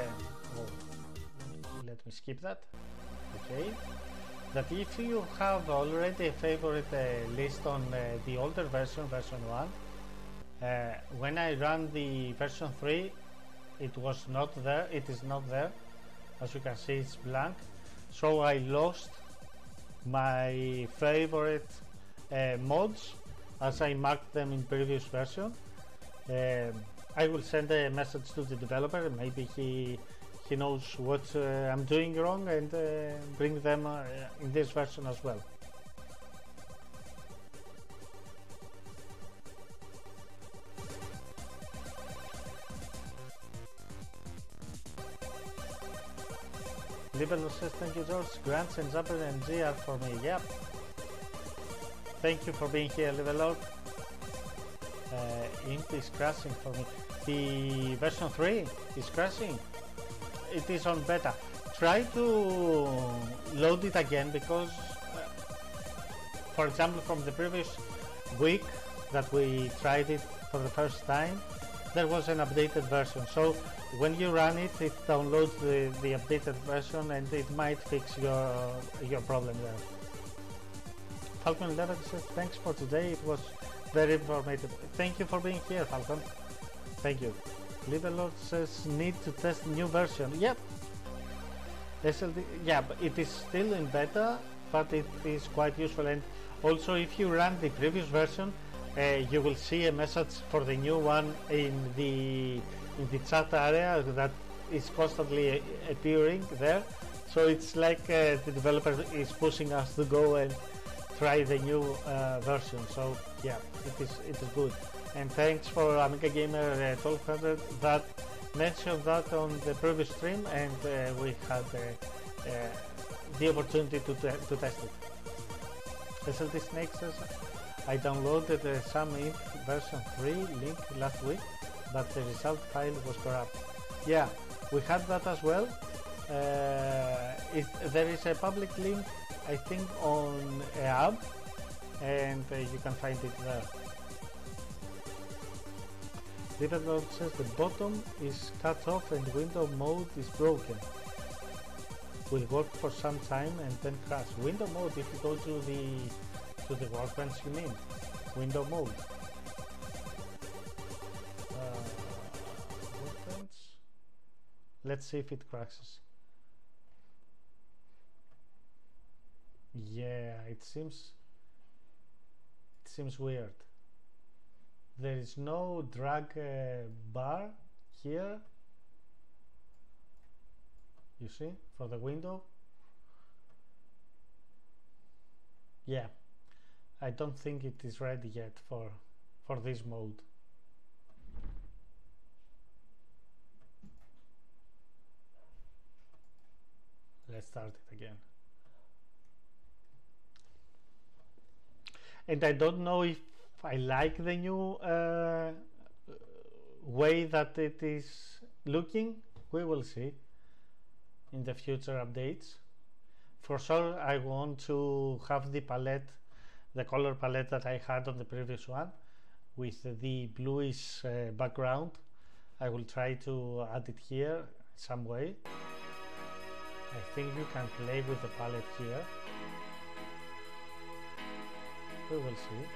me skip that. Okay. That if you have already a favorite list on the older version 1, when I run the version 3, it was not there, it is not there. As you can see, it's blank. So I lost my favorite mods as I marked them in previous version. I will send a message to the developer. Maybe he he knows what I'm doing wrong and bring them in this version as well. Libelo says, thank you George, Grants and Zapper and G are for me. Yep. Thank you for being here, Libelo. Imp is crashing for me. The version 3 is crashing. It is on beta. Try to load it again because, for example, from the previous week that we tried it for the first time, there was an updated version. So when you run it, it downloads the updated version and it might fix your problem there. Falcon 11 says, thanks for today. It was very informative. Thank you for being here, Falcon. Thank you. Libelord says, need to test new version. Yep. SLD, yeah, but it is still in beta, but it is quite useful. And also, if you run the previous version, you will see a message for the new one in the chat area that is constantly appearing there. So it's like the developer is pushing us to go and try the new version. So yeah, it is good. And thanks for Amiga Gamer 1200 that mentioned that on the previous stream, and we had the opportunity to test it. SLT Snake says, I downloaded some Imp version 3 link last week, but the result file was corrupt. Yeah, we had that as well. There is a public link, I think, on a app, and you can find it there. Liverlord says the bottom is cut off and window mode is broken. Will work for some time and then crash. Window mode, if you go to the workbench, you mean window mode. Workbench. Let's see if it crashes. Yeah, it seems weird. There is no drag bar here, you see, for the window. Yeah, I don't think it is ready yet for this mode. Let's start it again. And I don't know if I like the new way that it is looking. We will see in the future updates. For sure, I want to have the palette, the color palette that I had on the previous one, with the bluish background. I will try to add it here some way. I think you can play with the palette here. We will see.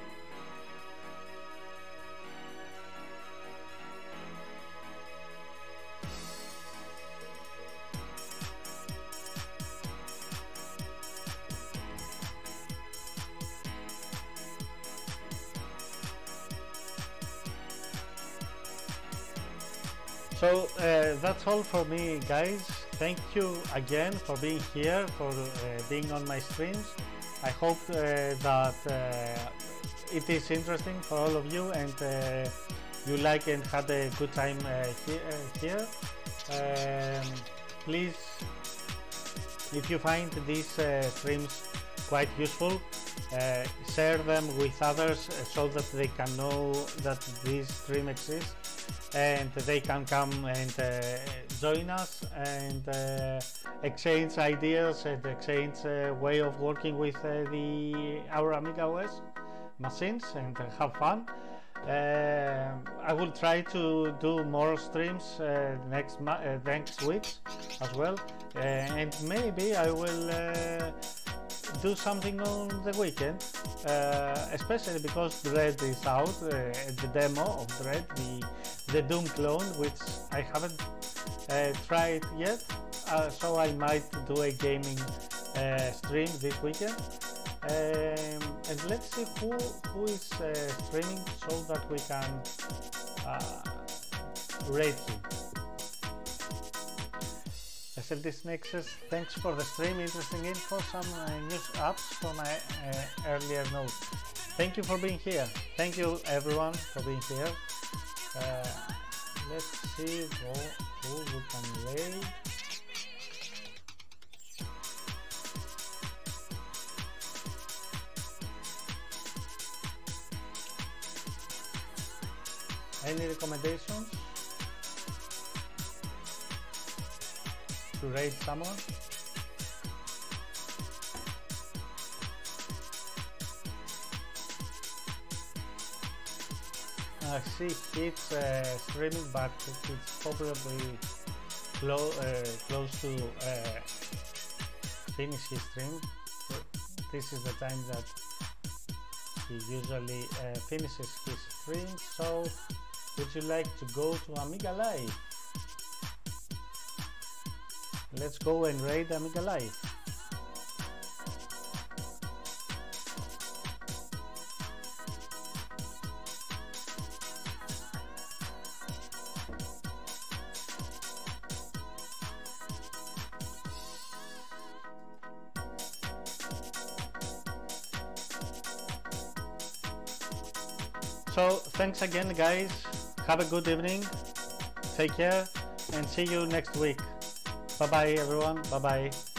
So that's all for me, guys. Thank you again for being here, for being on my streams. I hope that it is interesting for all of you, and you like and had a good time here. Please, if you find these streams quite useful, share them with others so that they can know that this stream exists, and they can come and join us and exchange ideas and exchange way of working with our AmigaOS machines and have fun. I will try to do more streams next week as well, and maybe I will do something on the weekend, especially because Dread is out, the demo of Dread, the Doom clone, which I haven't tried yet, so I might do a gaming stream this weekend, and let's see who is streaming so that we can rate him. Vasilis Nexus. Thanks for the stream. Interesting info, some news apps for my earlier note. Thank you for being here. Thank you everyone for being here. Let's see who we can raid. Any recommendations to raid someone? I see it's streaming, but it's probably close to finish his stream. So this is the time that he usually finishes his stream. So would you like to go to Amiga Live? Let's go and raid Amiga Live. So thanks again guys, have a good evening, take care and see you next week. Bye bye everyone, bye bye.